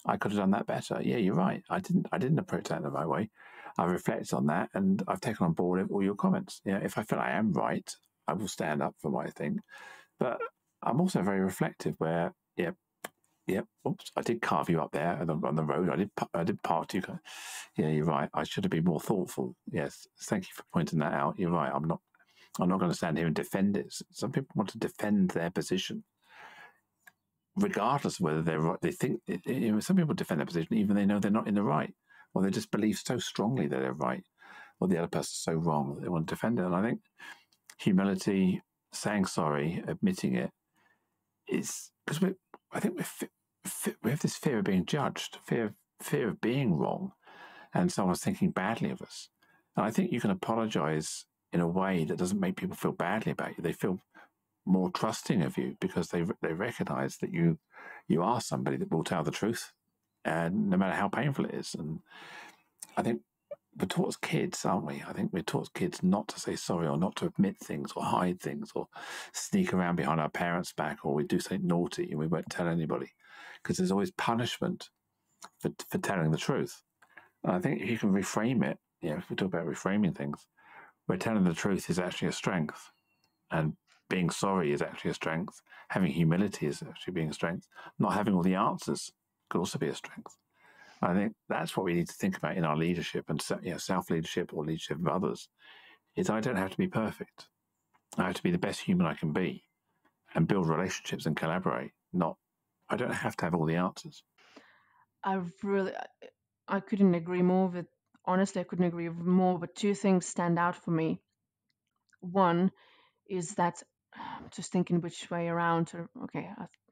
I could have done that better. Yeah, you're right. I didn't. I didn't approach that in the right way. I reflected on that, and I've taken on board all your comments. Yeah, if I feel I am right, I will stand up for what I think. But I'm also very reflective. Where, yeah, yeah. Oops, I did carve you up there on the, on the road. I did. I did park you. Yeah, you're right. I should have been more thoughtful. Yes, thank you for pointing that out. You're right. I'm not. I'm not going to stand here and defend it. Some people want to defend their position, regardless of whether they're right. They think, you know, some people defend their position even they know they're not in the right, or they just believe so strongly that they're right, or the other person's so wrong that they want to defend it. And I think humility, saying sorry, admitting it, is because we. I think we we have this fear of being judged, fear fear of being wrong, and someone's thinking badly of us. And I think you can apologize in a way that doesn't make people feel badly about you. They feel more trusting of you because they they recognize that you you are somebody that will tell the truth, and no matter how painful it is. And I think we're taught as kids, aren't we? I think we're taught as kids not to say sorry, or not to admit things, or hide things, or sneak around behind our parents' back, or we do something naughty and we won't tell anybody, because there's always punishment for for telling the truth. And I think if you can reframe it, you know, if we talk about reframing things, where telling the truth is actually a strength, and being sorry is actually a strength. Having humility is actually being a strength. Not having all the answers could also be a strength. I think that's what we need to think about in our leadership, and you know, self-leadership or leadership of others, is I don't have to be perfect. I have to be the best human I can be and build relationships and collaborate. Not, I don't have to have all the answers. I really, I couldn't agree more with, honestly, I couldn't agree more, but two things stand out for me. One is that, I'm just thinking which way around. To, okay,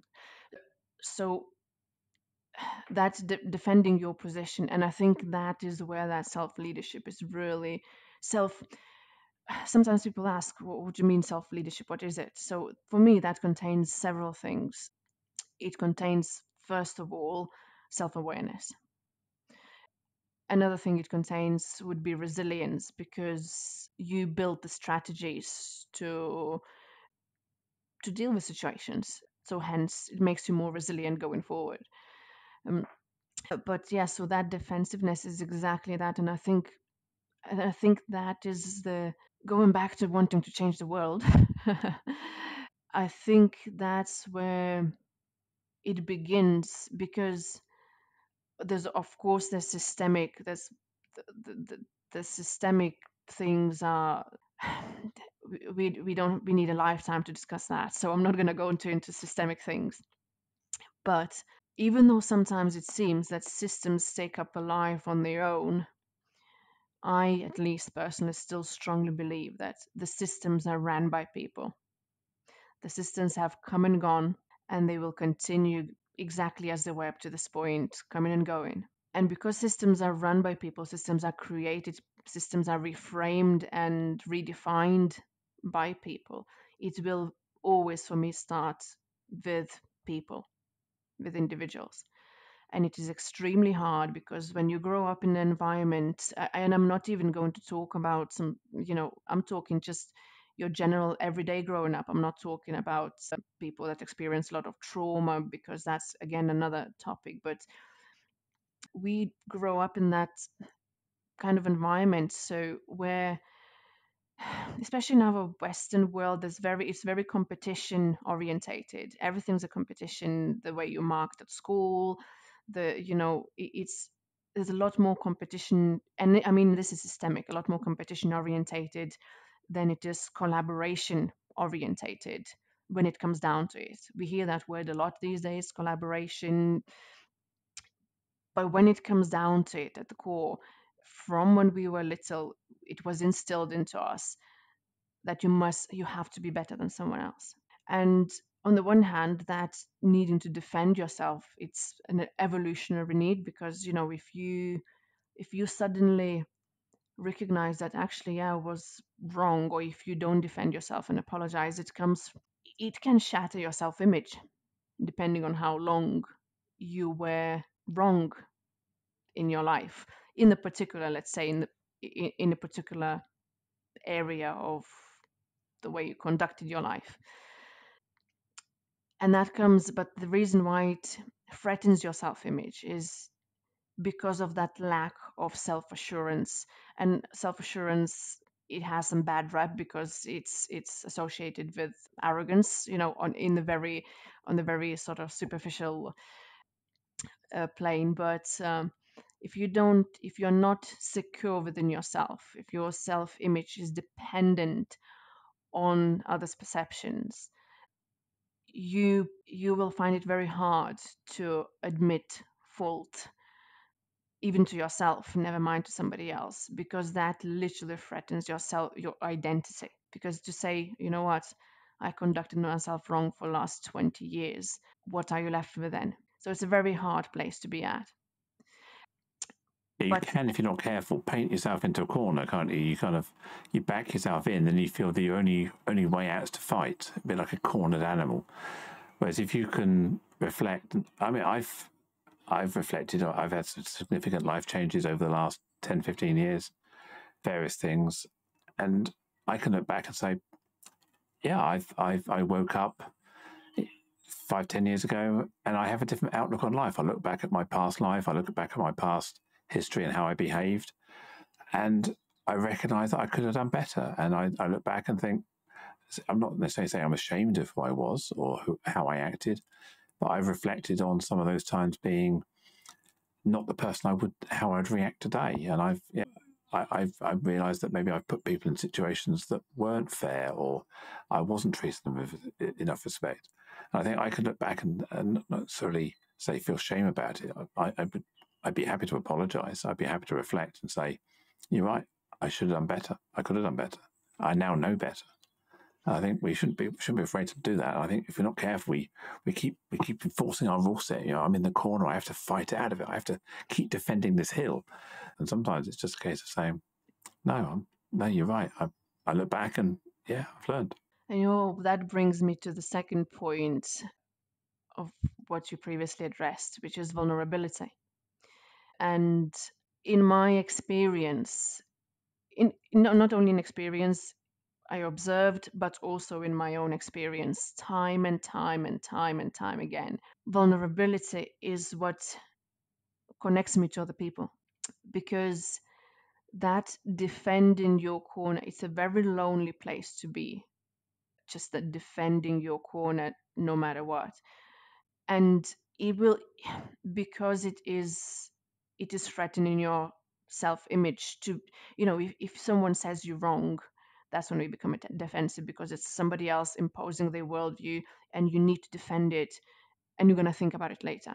so that's de- defending your position, and I think that is where that self leadership is really self. Sometimes people ask, what, what do you mean self leadership? What is it? So for me, that contains several things. It contains, first of all, self awareness. Another thing it contains would be resilience, because you build the strategies to to deal with situations. So hence, it makes you more resilient going forward. Um, but yeah, so that defensiveness is exactly that, and I think and I think that is the going back to wanting to change the world. I think that's where it begins, because there's of course there's systemic there's the, the, the, the systemic things are we, we don't we need a lifetime to discuss that, so I'm not going to go into into systemic things. But even though sometimes it seems that systems take up a life on their own, I at least personally still strongly believe that the systems are ran by people. The systems have come and gone, and they will continue exactly as they were up to this point, coming and going. And because systems are run by people, systems are created, systems are reframed and redefined by people, it will always, for me, start with people, with individuals. And it is extremely hard, because when you grow up in an environment, and I'm not even going to talk about some, you know, I'm talking just your general everyday growing up. I'm not talking about people that experience a lot of trauma, because that's again another topic. But we grow up in that kind of environment, so where, especially in our Western world, there's very it's very competition orientated. Everything's a competition. The way you're marked at school, the you know it, it's there's a lot more competition, and I mean this is systemic. A lot more competition orientated than it is collaboration orientated. When it comes down to it, we hear that word a lot these days, collaboration. But when it comes down to it, at the core, from when we were little, it was instilled into us that you must you have to be better than someone else. And on the one hand, that needing to defend yourself, it's an evolutionary need, because you know if you if you suddenly recognize that actually yeah, I was wrong, or if you don't defend yourself and apologize, it comes it can shatter your self-image, depending on how long you were wrong in your life, in a particular, let's say, in the in a particular area of the way you conducted your life. And that comes, but the reason why it threatens your self-image is because of that lack of self-assurance. And self-assurance, it has some bad rep because it's it's associated with arrogance, you know, on in the very on the very sort of superficial uh, plane. But um, if you don't, if you're not secure within yourself, if your self-image is dependent on others' perceptions, you you will find it very hard to admit fault, even to yourself, never mind to somebody else, because that literally threatens your self, your identity. Because to say, you know what, I conducted myself wrong for the last twenty years, what are you left with then? So it's a very hard place to be at. You But can, if you're not careful, paint yourself into a corner, can't you? You kind of you back yourself in, and you feel the only only way out is to fight, a bit like a cornered animal. Whereas if you can reflect, I mean, I've I've reflected, I've had significant life changes over the last ten, fifteen years, various things, and I can look back and say, yeah, I've I've I woke up five, ten years ago, and I have a different outlook on life. I look back at my past life, I look back at my past history and how I behaved, and I recognize that I could have done better. And I, I look back and think, I'm not necessarily saying I'm ashamed of who I was or who, how I acted, but I've reflected on some of those times being not the person I would, how I'd react today. And I've, yeah, I, I've, I've realized that maybe I've put people in situations that weren't fair, or I wasn't treating them with enough respect. And I think I could look back and, and not necessarily say feel shame about it. I, I would, I'd be happy to apologize. I'd be happy to reflect and say, you're right, I should have done better. I could have done better. I now know better. And I think we shouldn't be shouldn't be afraid to do that. And I think if we're not careful, we, we keep we keep enforcing our rule set. You know, I'm in the corner. I have to fight out of it. I have to keep defending this hill. And sometimes it's just a case of saying, no, I'm, no, you're right. I I look back and yeah, I've learned. and you know, that brings me to the second point of what you previously addressed, which is vulnerability. And in my experience, in no, not only in experience I observed, but also in my own experience, time and time and time and time again, vulnerability is what connects me to other people. Because that defending your corner, it's a very lonely place to be, just that defending your corner no matter what. And it will, because it is it is threatening your self-image. To, you know, if, if someone says you're wrong, that's when we become defensive, because it's somebody else imposing their worldview and you need to defend it, and you're going to think about it later.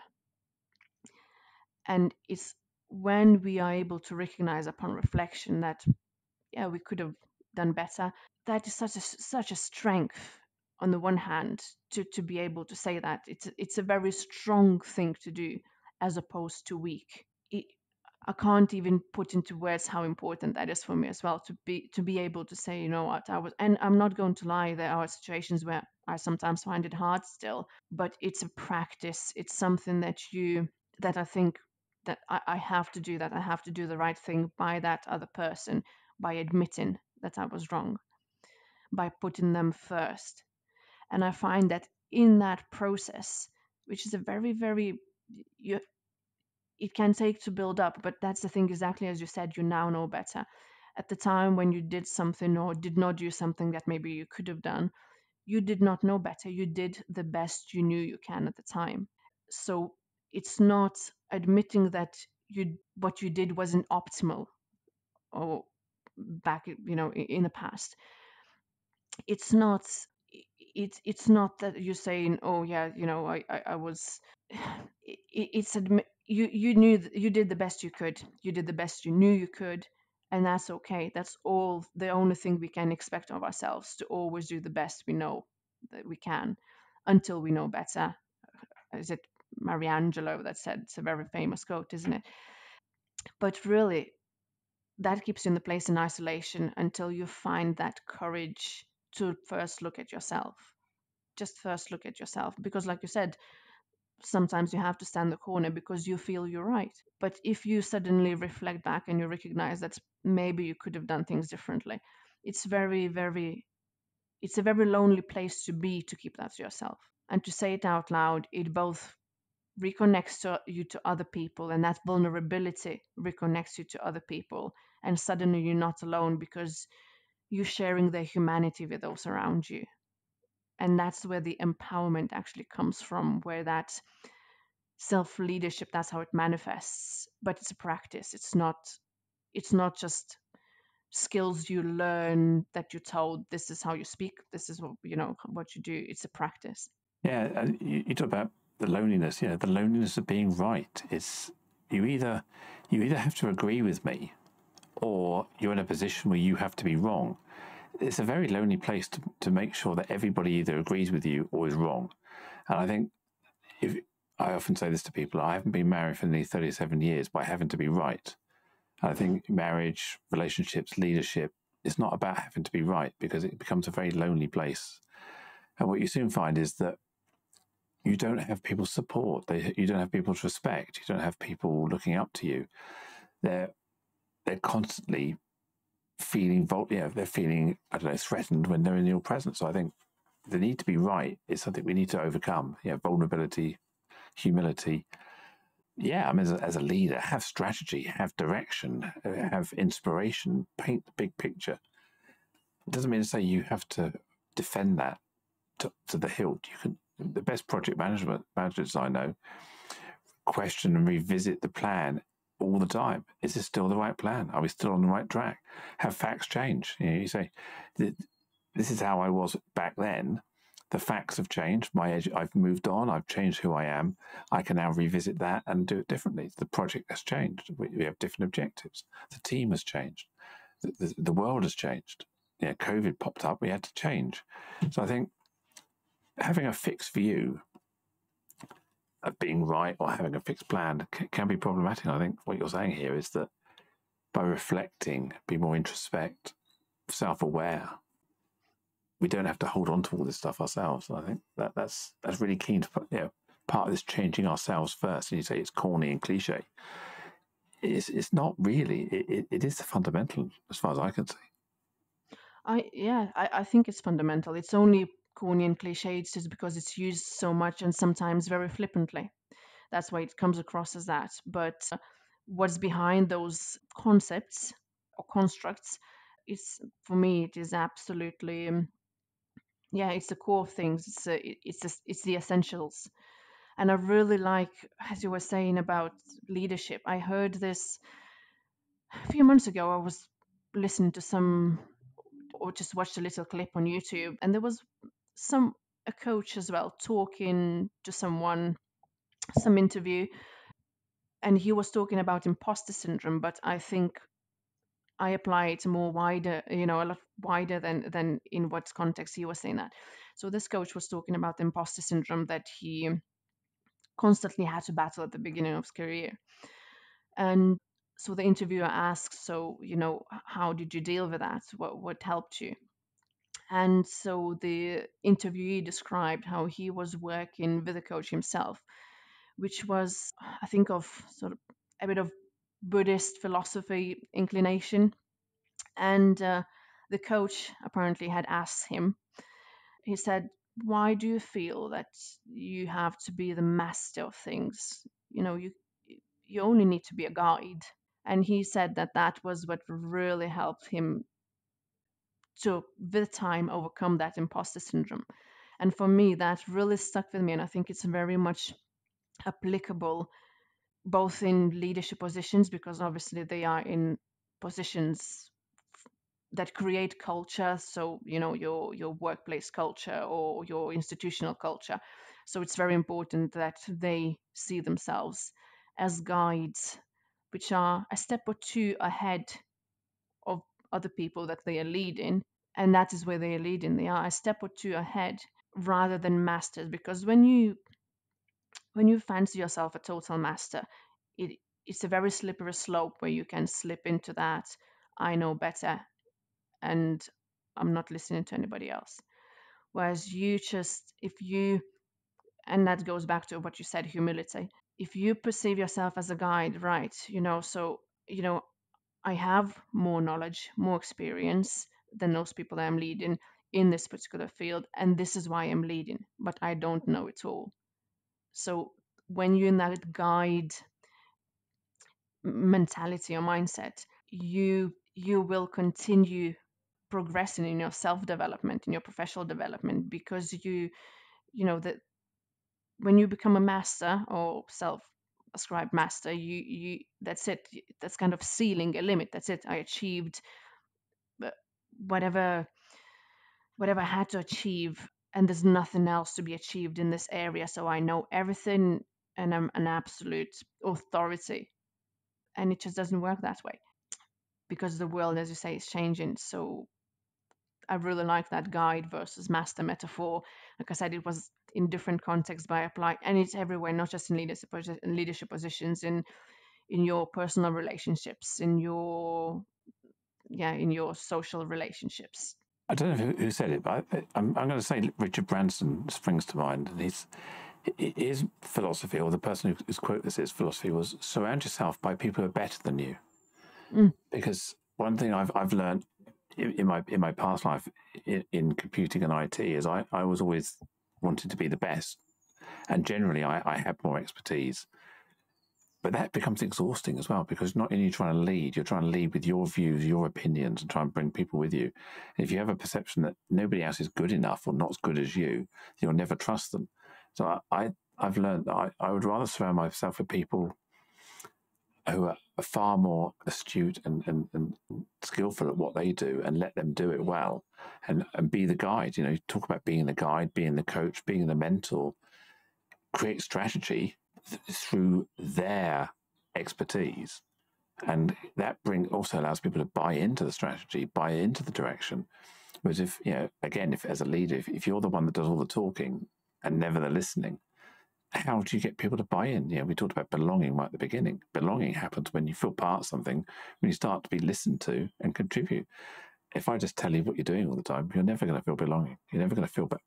And it's when we are able to recognize upon reflection that, yeah, we could have done better, that is such a such a strength on the one hand, to to be able to say that. It's it's a very strong thing to do, as opposed to weak. It, I can't even put into words how important that is for me as well, to be to be able to say, you know what, I was, and I'm not going to lie, there are situations where I sometimes find it hard still, but it's a practice. It's something that you that I think that I, I have to do, that I have to do the right thing by that other person, by admitting that I was wrong, by putting them first. And I find that in that process, which is a very, very, you, it can take to build up, but that's the thing, exactly as you said, you now know better. At the time when you did something or did not do something that maybe you could have done, you did not know better. You did the best you knew you can at the time. So it's not admitting that you what you did wasn't optimal, or back, you know, in the past. It's not it's it's not that you're saying, oh yeah, you know, i i, I was it, it's admit you you knew you did the best you could, you did the best you knew you could, and that's okay. That's all, the only thing we can expect of ourselves, to always do the best we know that we can, until we know better. Is it Mariangelo that said, it's a very famous quote, isn't it? But really, that keeps you in the place in isolation until you find that courage to first look at yourself. Just first look at yourself. Because, like you said, sometimes you have to stand the corner because you feel you're right. But if you suddenly reflect back and you recognize that maybe you could have done things differently, it's very, very, it's a very lonely place to be, to keep that to yourself. And to say it out loud, it both reconnects to you to other people, and that vulnerability reconnects you to other people, and suddenly you're not alone because you're sharing their humanity with those around you. And that's where the empowerment actually comes from, where that self leadership, that's how it manifests. But it's a practice. It's not it's not just skills you learn that you're told this is how you speak, this is what you know what you do. It's a practice. Yeah, and you, you talk about the loneliness. You know, the loneliness of being right. It's you either you either have to agree with me, or you're in a position where you have to be wrong. It's a very lonely place to to make sure that everybody either agrees with you or is wrong. And I think if I often say this to people, I haven't been married for nearly thirty-seven years by having to be right. And I think marriage, relationships, leadership, it's not about having to be right, because it becomes a very lonely place. And what you soon find is that you don't have people's support. They, you don't have people's respect. You don't have people looking up to you. They're they're constantly feeling vul- yeah, they're feeling, I don't know, threatened when they're in your presence. So I think the need to be right is something we need to overcome. Yeah, vulnerability, humility. Yeah, I mean, as a, as a leader, have strategy, have direction, uh, have inspiration, paint the big picture. It doesn't mean to say you have to defend that to, to the hilt. You can. The best project management managers I know question and revisit the plan all the time. Is this still the right plan? Are we still on the right track? Have facts change? You know, you say, this is how I was back then. The facts have changed. My edge, I've moved on. I've changed who I am. I can now revisit that and do it differently. The project has changed. We, we have different objectives. The team has changed. The, the, the world has changed. Yeah, COVID popped up. We had to change. So I think having a fixed view of being right or having a fixed plan can, can be problematic. I think what you're saying here is that by reflecting, be more introspect, self-aware, we don't have to hold on to all this stuff ourselves. And I think that that's that's really keen to put, you know, part of this changing ourselves first. And you say it's corny and cliche. It's it's not really. It, it, it is the fundamental, as far as I can see. I yeah, I, I think it's fundamental. It's only corny and cliche. It's just because it's used so much and sometimes very flippantly. That's why it comes across as that. But uh, what's behind those concepts or constructs? It's for me. It is absolutely um, yeah. It's the core of things. It's uh, it- it's the, it's the essentials. And I really like, as you were saying about leadership. I heard this a few months ago. I was listening to some or just watched a little clip on YouTube, and there was some a coach as well talking to someone, some interview, and he was talking about imposter syndrome. But I think I apply it more wider, you know, a lot wider than than in what context he was saying that. So this coach was talking about the imposter syndrome that he constantly had to battle at the beginning of his career, and so the interviewer asks, so you know, how did you deal with that? What what helped you? And so the interviewee described how he was working with a coach himself, which was, I think, of sort of a bit of Buddhist philosophy inclination. And uh, the coach apparently had asked him, he said, why do you feel that you have to be the master of things? You know, you you only need to be a guide. And he said that that was what really helped him to, with time, overcome that imposter syndrome. And for me, that really stuck with me. And I think it's very much applicable both in leadership positions, because obviously they are in positions that create culture. So, you know, your, your workplace culture or your institutional culture. So it's very important that they see themselves as guides, which are a step or two ahead of other people that they are leading. And that is where they are leading. They are a step or two ahead rather than masters. Because when you when you fancy yourself a total master, it it's a very slippery slope where you can slip into that I know better and I'm not listening to anybody else. Whereas you just if you and that goes back to what you said, humility. If you perceive yourself as a guide, right, you know, so you know, I have more knowledge, more experience than those people that I'm leading in this particular field, and this is why I'm leading, but I don't know it all. So when you're in that guide mentality or mindset, you you will continue progressing in your self-development, in your professional development, because you you know that when you become a master or self-ascribed master, you you that's it. That's kind of ceiling, a limit. That's it. I achieved uh, whatever whatever I had to achieve, and there's nothing else to be achieved in this area. So I know everything, and I'm an absolute authority. And it just doesn't work that way, because the world, as you say, is changing. So I really like that guide versus master metaphor. Like I said, it was in different contexts, but I apply, and it's everywhere, not just in leadership in leadership positions, in in your personal relationships, in your yeah, in your social relationships. I don't know who, who said it, but I, I'm, I'm going to say Richard Branson springs to mind, and his his philosophy, or the person who's quoted this his philosophy, was surround yourself by people who are better than you. Mm. Because one thing I've I've learned in, in my in my past life in, in computing and I T is I, I was always wanted to be the best, and generally I, I had more expertise. But that becomes exhausting as well, because not only are you trying to lead, you're trying to lead with your views, your opinions, and try and bring people with you. And if you have a perception that nobody else is good enough or not as good as you, you'll never trust them. So I, I I've learned that I, I would rather surround myself with people who are far more astute and, and, and skillful at what they do, and let them do it well, and, and be the guide. You know, you talk about being the guide, being the coach, being the mentor, create strategy th- through their expertise. And that bring also allows people to buy into the strategy, buy into the direction. Whereas if, you know, again, if as a leader, if, if you're the one that does all the talking and never the listening, how do you get people to buy in? You know, we talked about belonging right at the beginning. Belonging happens when you feel part of something, when you start to be listened to and contribute. If I just tell you what you're doing all the time, you're never going to feel belonging. You're never going to feel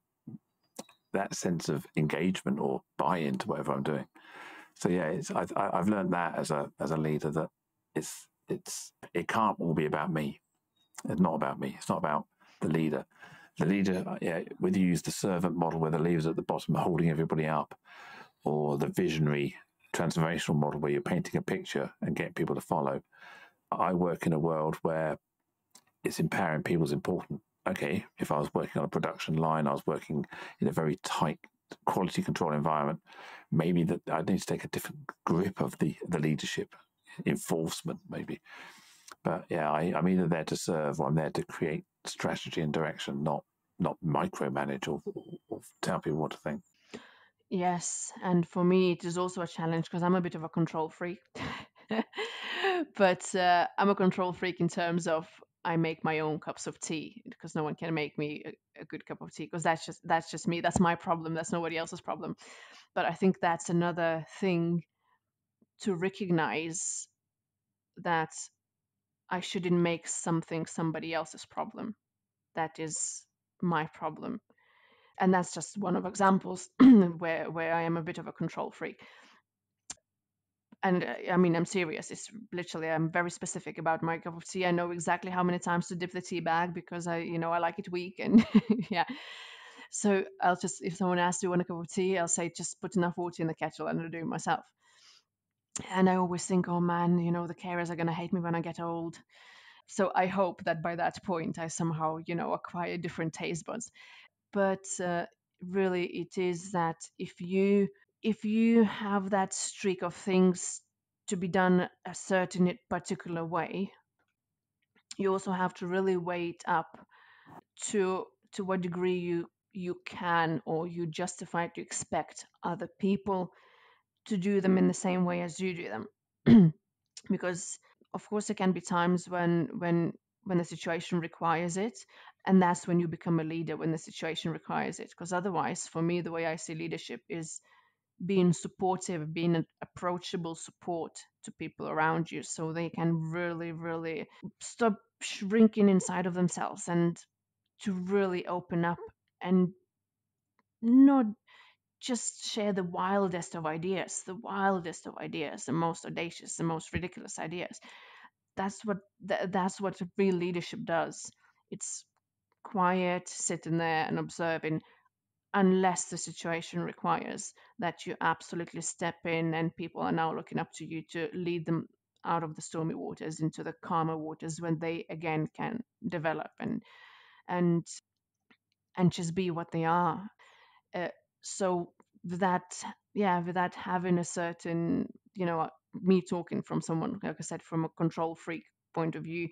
that sense of engagement or buy-in to whatever I'm doing. So yeah, it's, I, I've learned that as a as a leader, that it's it's it can't all be about me. It's not about me. It's not about the leader. The leader, yeah, whether you use the servant model where the leader's at the bottom holding everybody up, or the visionary transformational model where you're painting a picture and getting people to follow. I work in a world where it's empowering people is important. Okay, if I was working on a production line, I was working in a very tight quality control environment, maybe that I need to take a different grip of the, the leadership, enforcement maybe. But yeah, I, I'm either there to serve or I'm there to create strategy and direction, not not micromanage or, or, or tell people what to think. Yes, and for me, it is also a challenge because I'm a bit of a control freak. But uh, I'm a control freak in terms of I make my own cups of tea, because no one can make me a, a good cup of tea, because that's just that's just me. That's my problem. That's nobody else's problem. But I think that's another thing to recognize, that I shouldn't make something somebody else's problem. That is my problem. And that's just one of examples where where I am a bit of a control freak. And uh, I mean, I'm serious. It's literally, I'm very specific about my cup of tea. I know exactly how many times to dip the tea bag, because I, you know, I like it weak. And yeah. So I'll just, if someone asks, do you want a cup of tea? I'll say, just put enough water in the kettle and I'll do it myself. And I always think, oh man, you know, the carers are going to hate me when I get old. So I hope that by that point, I somehow, you know, acquire different taste buds. But uh, really, it is that if you if you have that streak of things to be done a certain particular way, you also have to really weigh it up to to what degree you you can, or you justify to expect other people to do them in the same way as you do them. Because of course there can be times when when when the situation requires it, and that's when you become a leader, when the situation requires it. Because otherwise, for me, the way I see leadership is being supportive, being an approachable support to people around you, so they can really really stop shrinking inside of themselves, and to really open up, and not just share the wildest of ideas, the wildest of ideas, the most audacious, the most ridiculous ideas. That's what th- that's what real leadership does. It's quiet, sitting there and observing. unless the situation requires that you absolutely step in and people are now looking up to you to lead them out of the stormy waters into the calmer waters when they again can develop and and and just be what they are. Uh, so that, yeah, without having a certain, you know, uh, me talking from someone, like I said, from a control freak point of view,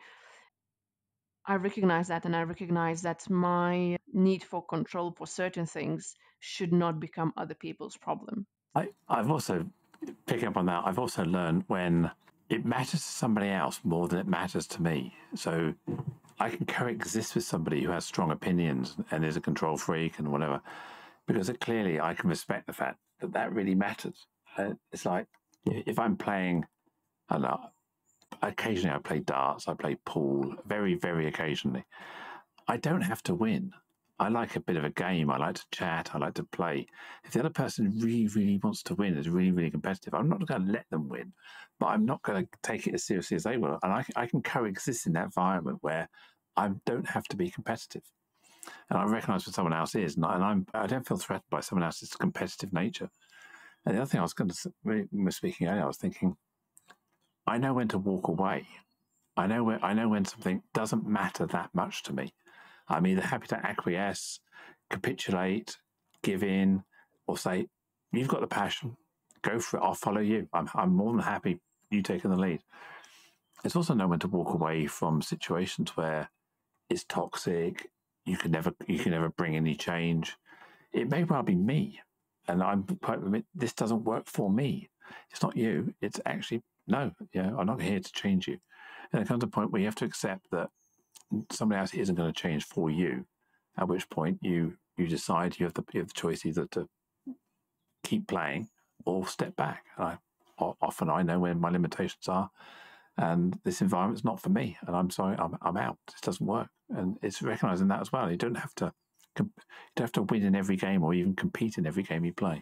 I recognize that, and I recognize that my need for control for certain things should not become other people's problem. I, I've also, picking up on that, I've also learned when it matters to somebody else more than it matters to me. So I can coexist with somebody who has strong opinions and is a control freak and whatever, because it, clearly I can respect the fact that that really matters. Uh, it's like if I'm playing, I don't know, occasionally I play darts, I play pool, very, very occasionally. I don't have to win. I like a bit of a game. I like to chat. I like to play. If the other person really, really wants to win, is really, really competitive, I'm not going to let them win, but I'm not going to take it as seriously as they will. And I, I can coexist in that environment where I don't have to be competitive. And I recognise when someone else is, and, I, and I'm, I don't feel threatened by someone else's competitive nature. And the other thing I was going to, when we were speaking earlier, I was thinking, I know when to walk away. I know when, I know when something doesn't matter that much to me. I'm either happy to acquiesce, capitulate, give in, or say, you've got the passion, go for it, I'll follow you. I'm, I'm more than happy you taking the lead. It's also know when to walk away from situations where it's toxic, you can never you can never bring any change. It may well be me, and I'm quite admit this doesn't work for me. It's not you. It's actually no. Yeah, I'm not here to change you. And it comes to a point where you have to accept that somebody else isn't going to change for you. At which point you you decide you have the you have the choice either to keep playing or step back. And I, often I know where my limitations are, and this environment's not for me. And I'm sorry, I'm I'm out. This doesn't work. And it's recognizing that as well. You don't have to you don't have to win in every game or even compete in every game you play.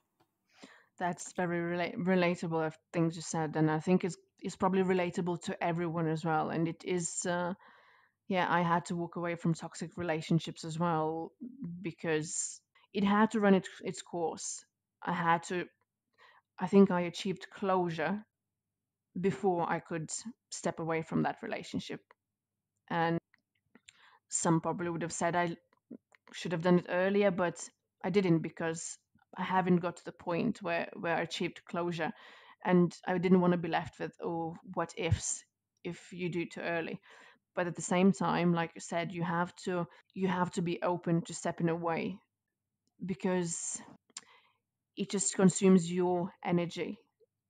That's very rela- relatable of things you said, and I think it's it's probably relatable to everyone as well. And it is, uh, yeah, I had to walk away from toxic relationships as well because it had to run its its course. I had to. I think I achieved closure before I could step away from that relationship. And some probably would have said I should have done it earlier, but I didn't because I haven't got to the point where, where I achieved closure. And I didn't want to be left with, oh, what ifs if you do too early. But at the same time, like you said, you have to you have to be open to stepping away because it just consumes your energy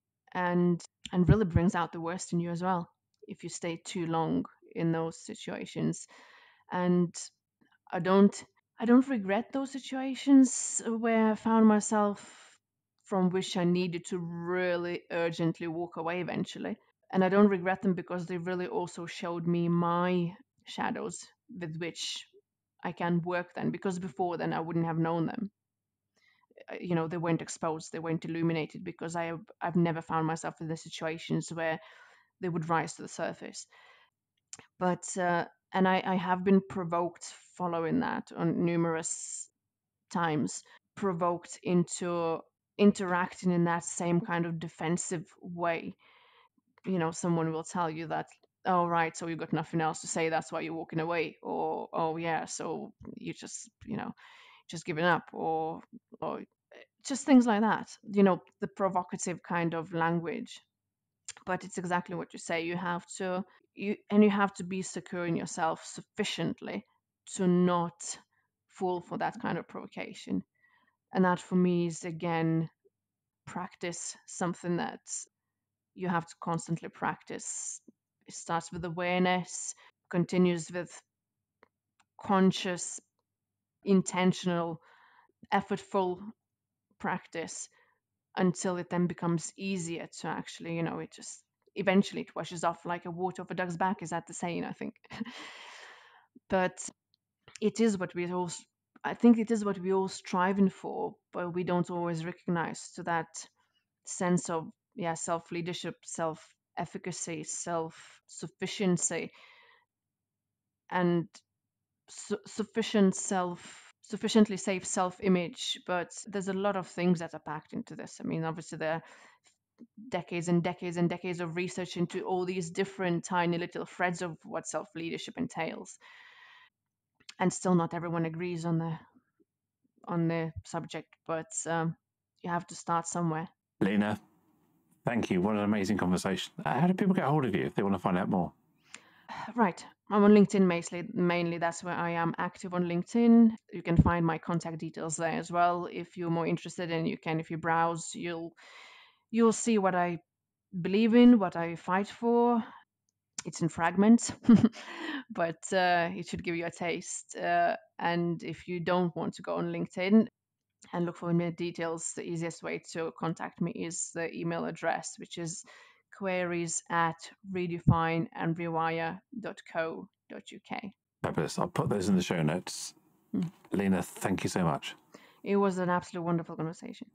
and and really brings out the worst in you as well if you stay too long in those situations. And I don't I don't regret those situations where I found myself from which I needed to really urgently walk away eventually. And I don't regret them because they really also showed me my shadows with which I can work then, because before then I wouldn't have known them. Uh, You know, they weren't exposed, they weren't illuminated because I have, I've never found myself in the situations where they would rise to the surface. But uh, and I, I have been provoked following that on numerous times, provoked into interacting in that same kind of defensive way. You know, someone will tell you that, oh, right, so you got nothing else to say, that's why you're walking away, or oh, yeah, so you just, you know, just giving up, or or just things like that. You know, the provocative kind of language. But it's exactly what you say. You have to you and you have to be secure in yourself sufficiently to not fall for that kind of provocation. And that for me is again practice, something that you have to constantly practice. It starts with awareness, continues with conscious, intentional, effortful practice until it then becomes easier to actually, you know, it just eventually it washes off like a water off a duck's back. Is that the saying? I think. But it is what we all, I think it is what we all striving for, but we don't always recognize to that sense of, yeah, self leadership, self efficacy, self sufficiency, and su- sufficient self sufficiently safe self-image, but there's a lot of things that are packed into this. I mean, obviously there are decades and decades and decades of research into all these different tiny little threads of what self-leadership entails, and still not everyone agrees on the on the subject, but um, you have to start somewhere. Lina, thank you. What an amazing conversation. How do people get hold of you if they want to find out more? Right. I'm on LinkedIn mainly. Mainly, that's where I am active on LinkedIn. You can find my contact details there as well. If you're more interested, and you can, if you browse, you'll you'll see what I believe in, what I fight for. It's in fragments, but uh, it should give you a taste. Uh, and if you don't want to go on LinkedIn and look for more details, the easiest way to contact me is the email address, which is queries at redefine and rewire dot co dot uk. Fabulous. I'll put those in the show notes. Mm. Lina, thank you so much. It was an absolute wonderful conversation.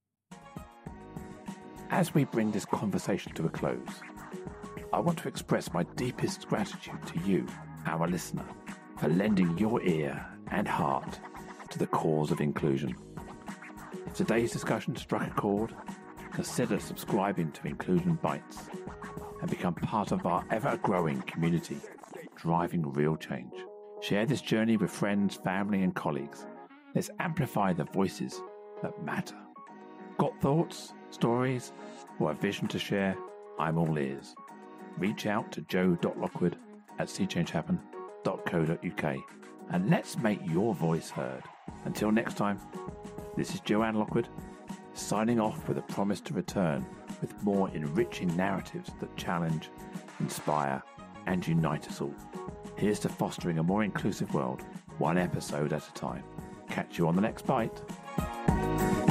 As we bring this conversation to a close, I want to express my deepest gratitude to you, our listener, for lending your ear and heart to the cause of inclusion. If today's discussion struck a chord, consider subscribing to Inclusion Bites and become part of our ever-growing community, driving real change. Share this journey with friends, family and colleagues. Let's amplify the voices that matter. Got thoughts, stories, or a vision to share? I'm all ears. Reach out to joe dot lockwood at see change happen dot co dot uk and let's make your voice heard. Until next time, this is Joanne Lockwood, signing off with a promise to return with more enriching narratives that challenge, inspire, and unite us all. Here's to fostering a more inclusive world, one episode at a time. Catch you on the next bite.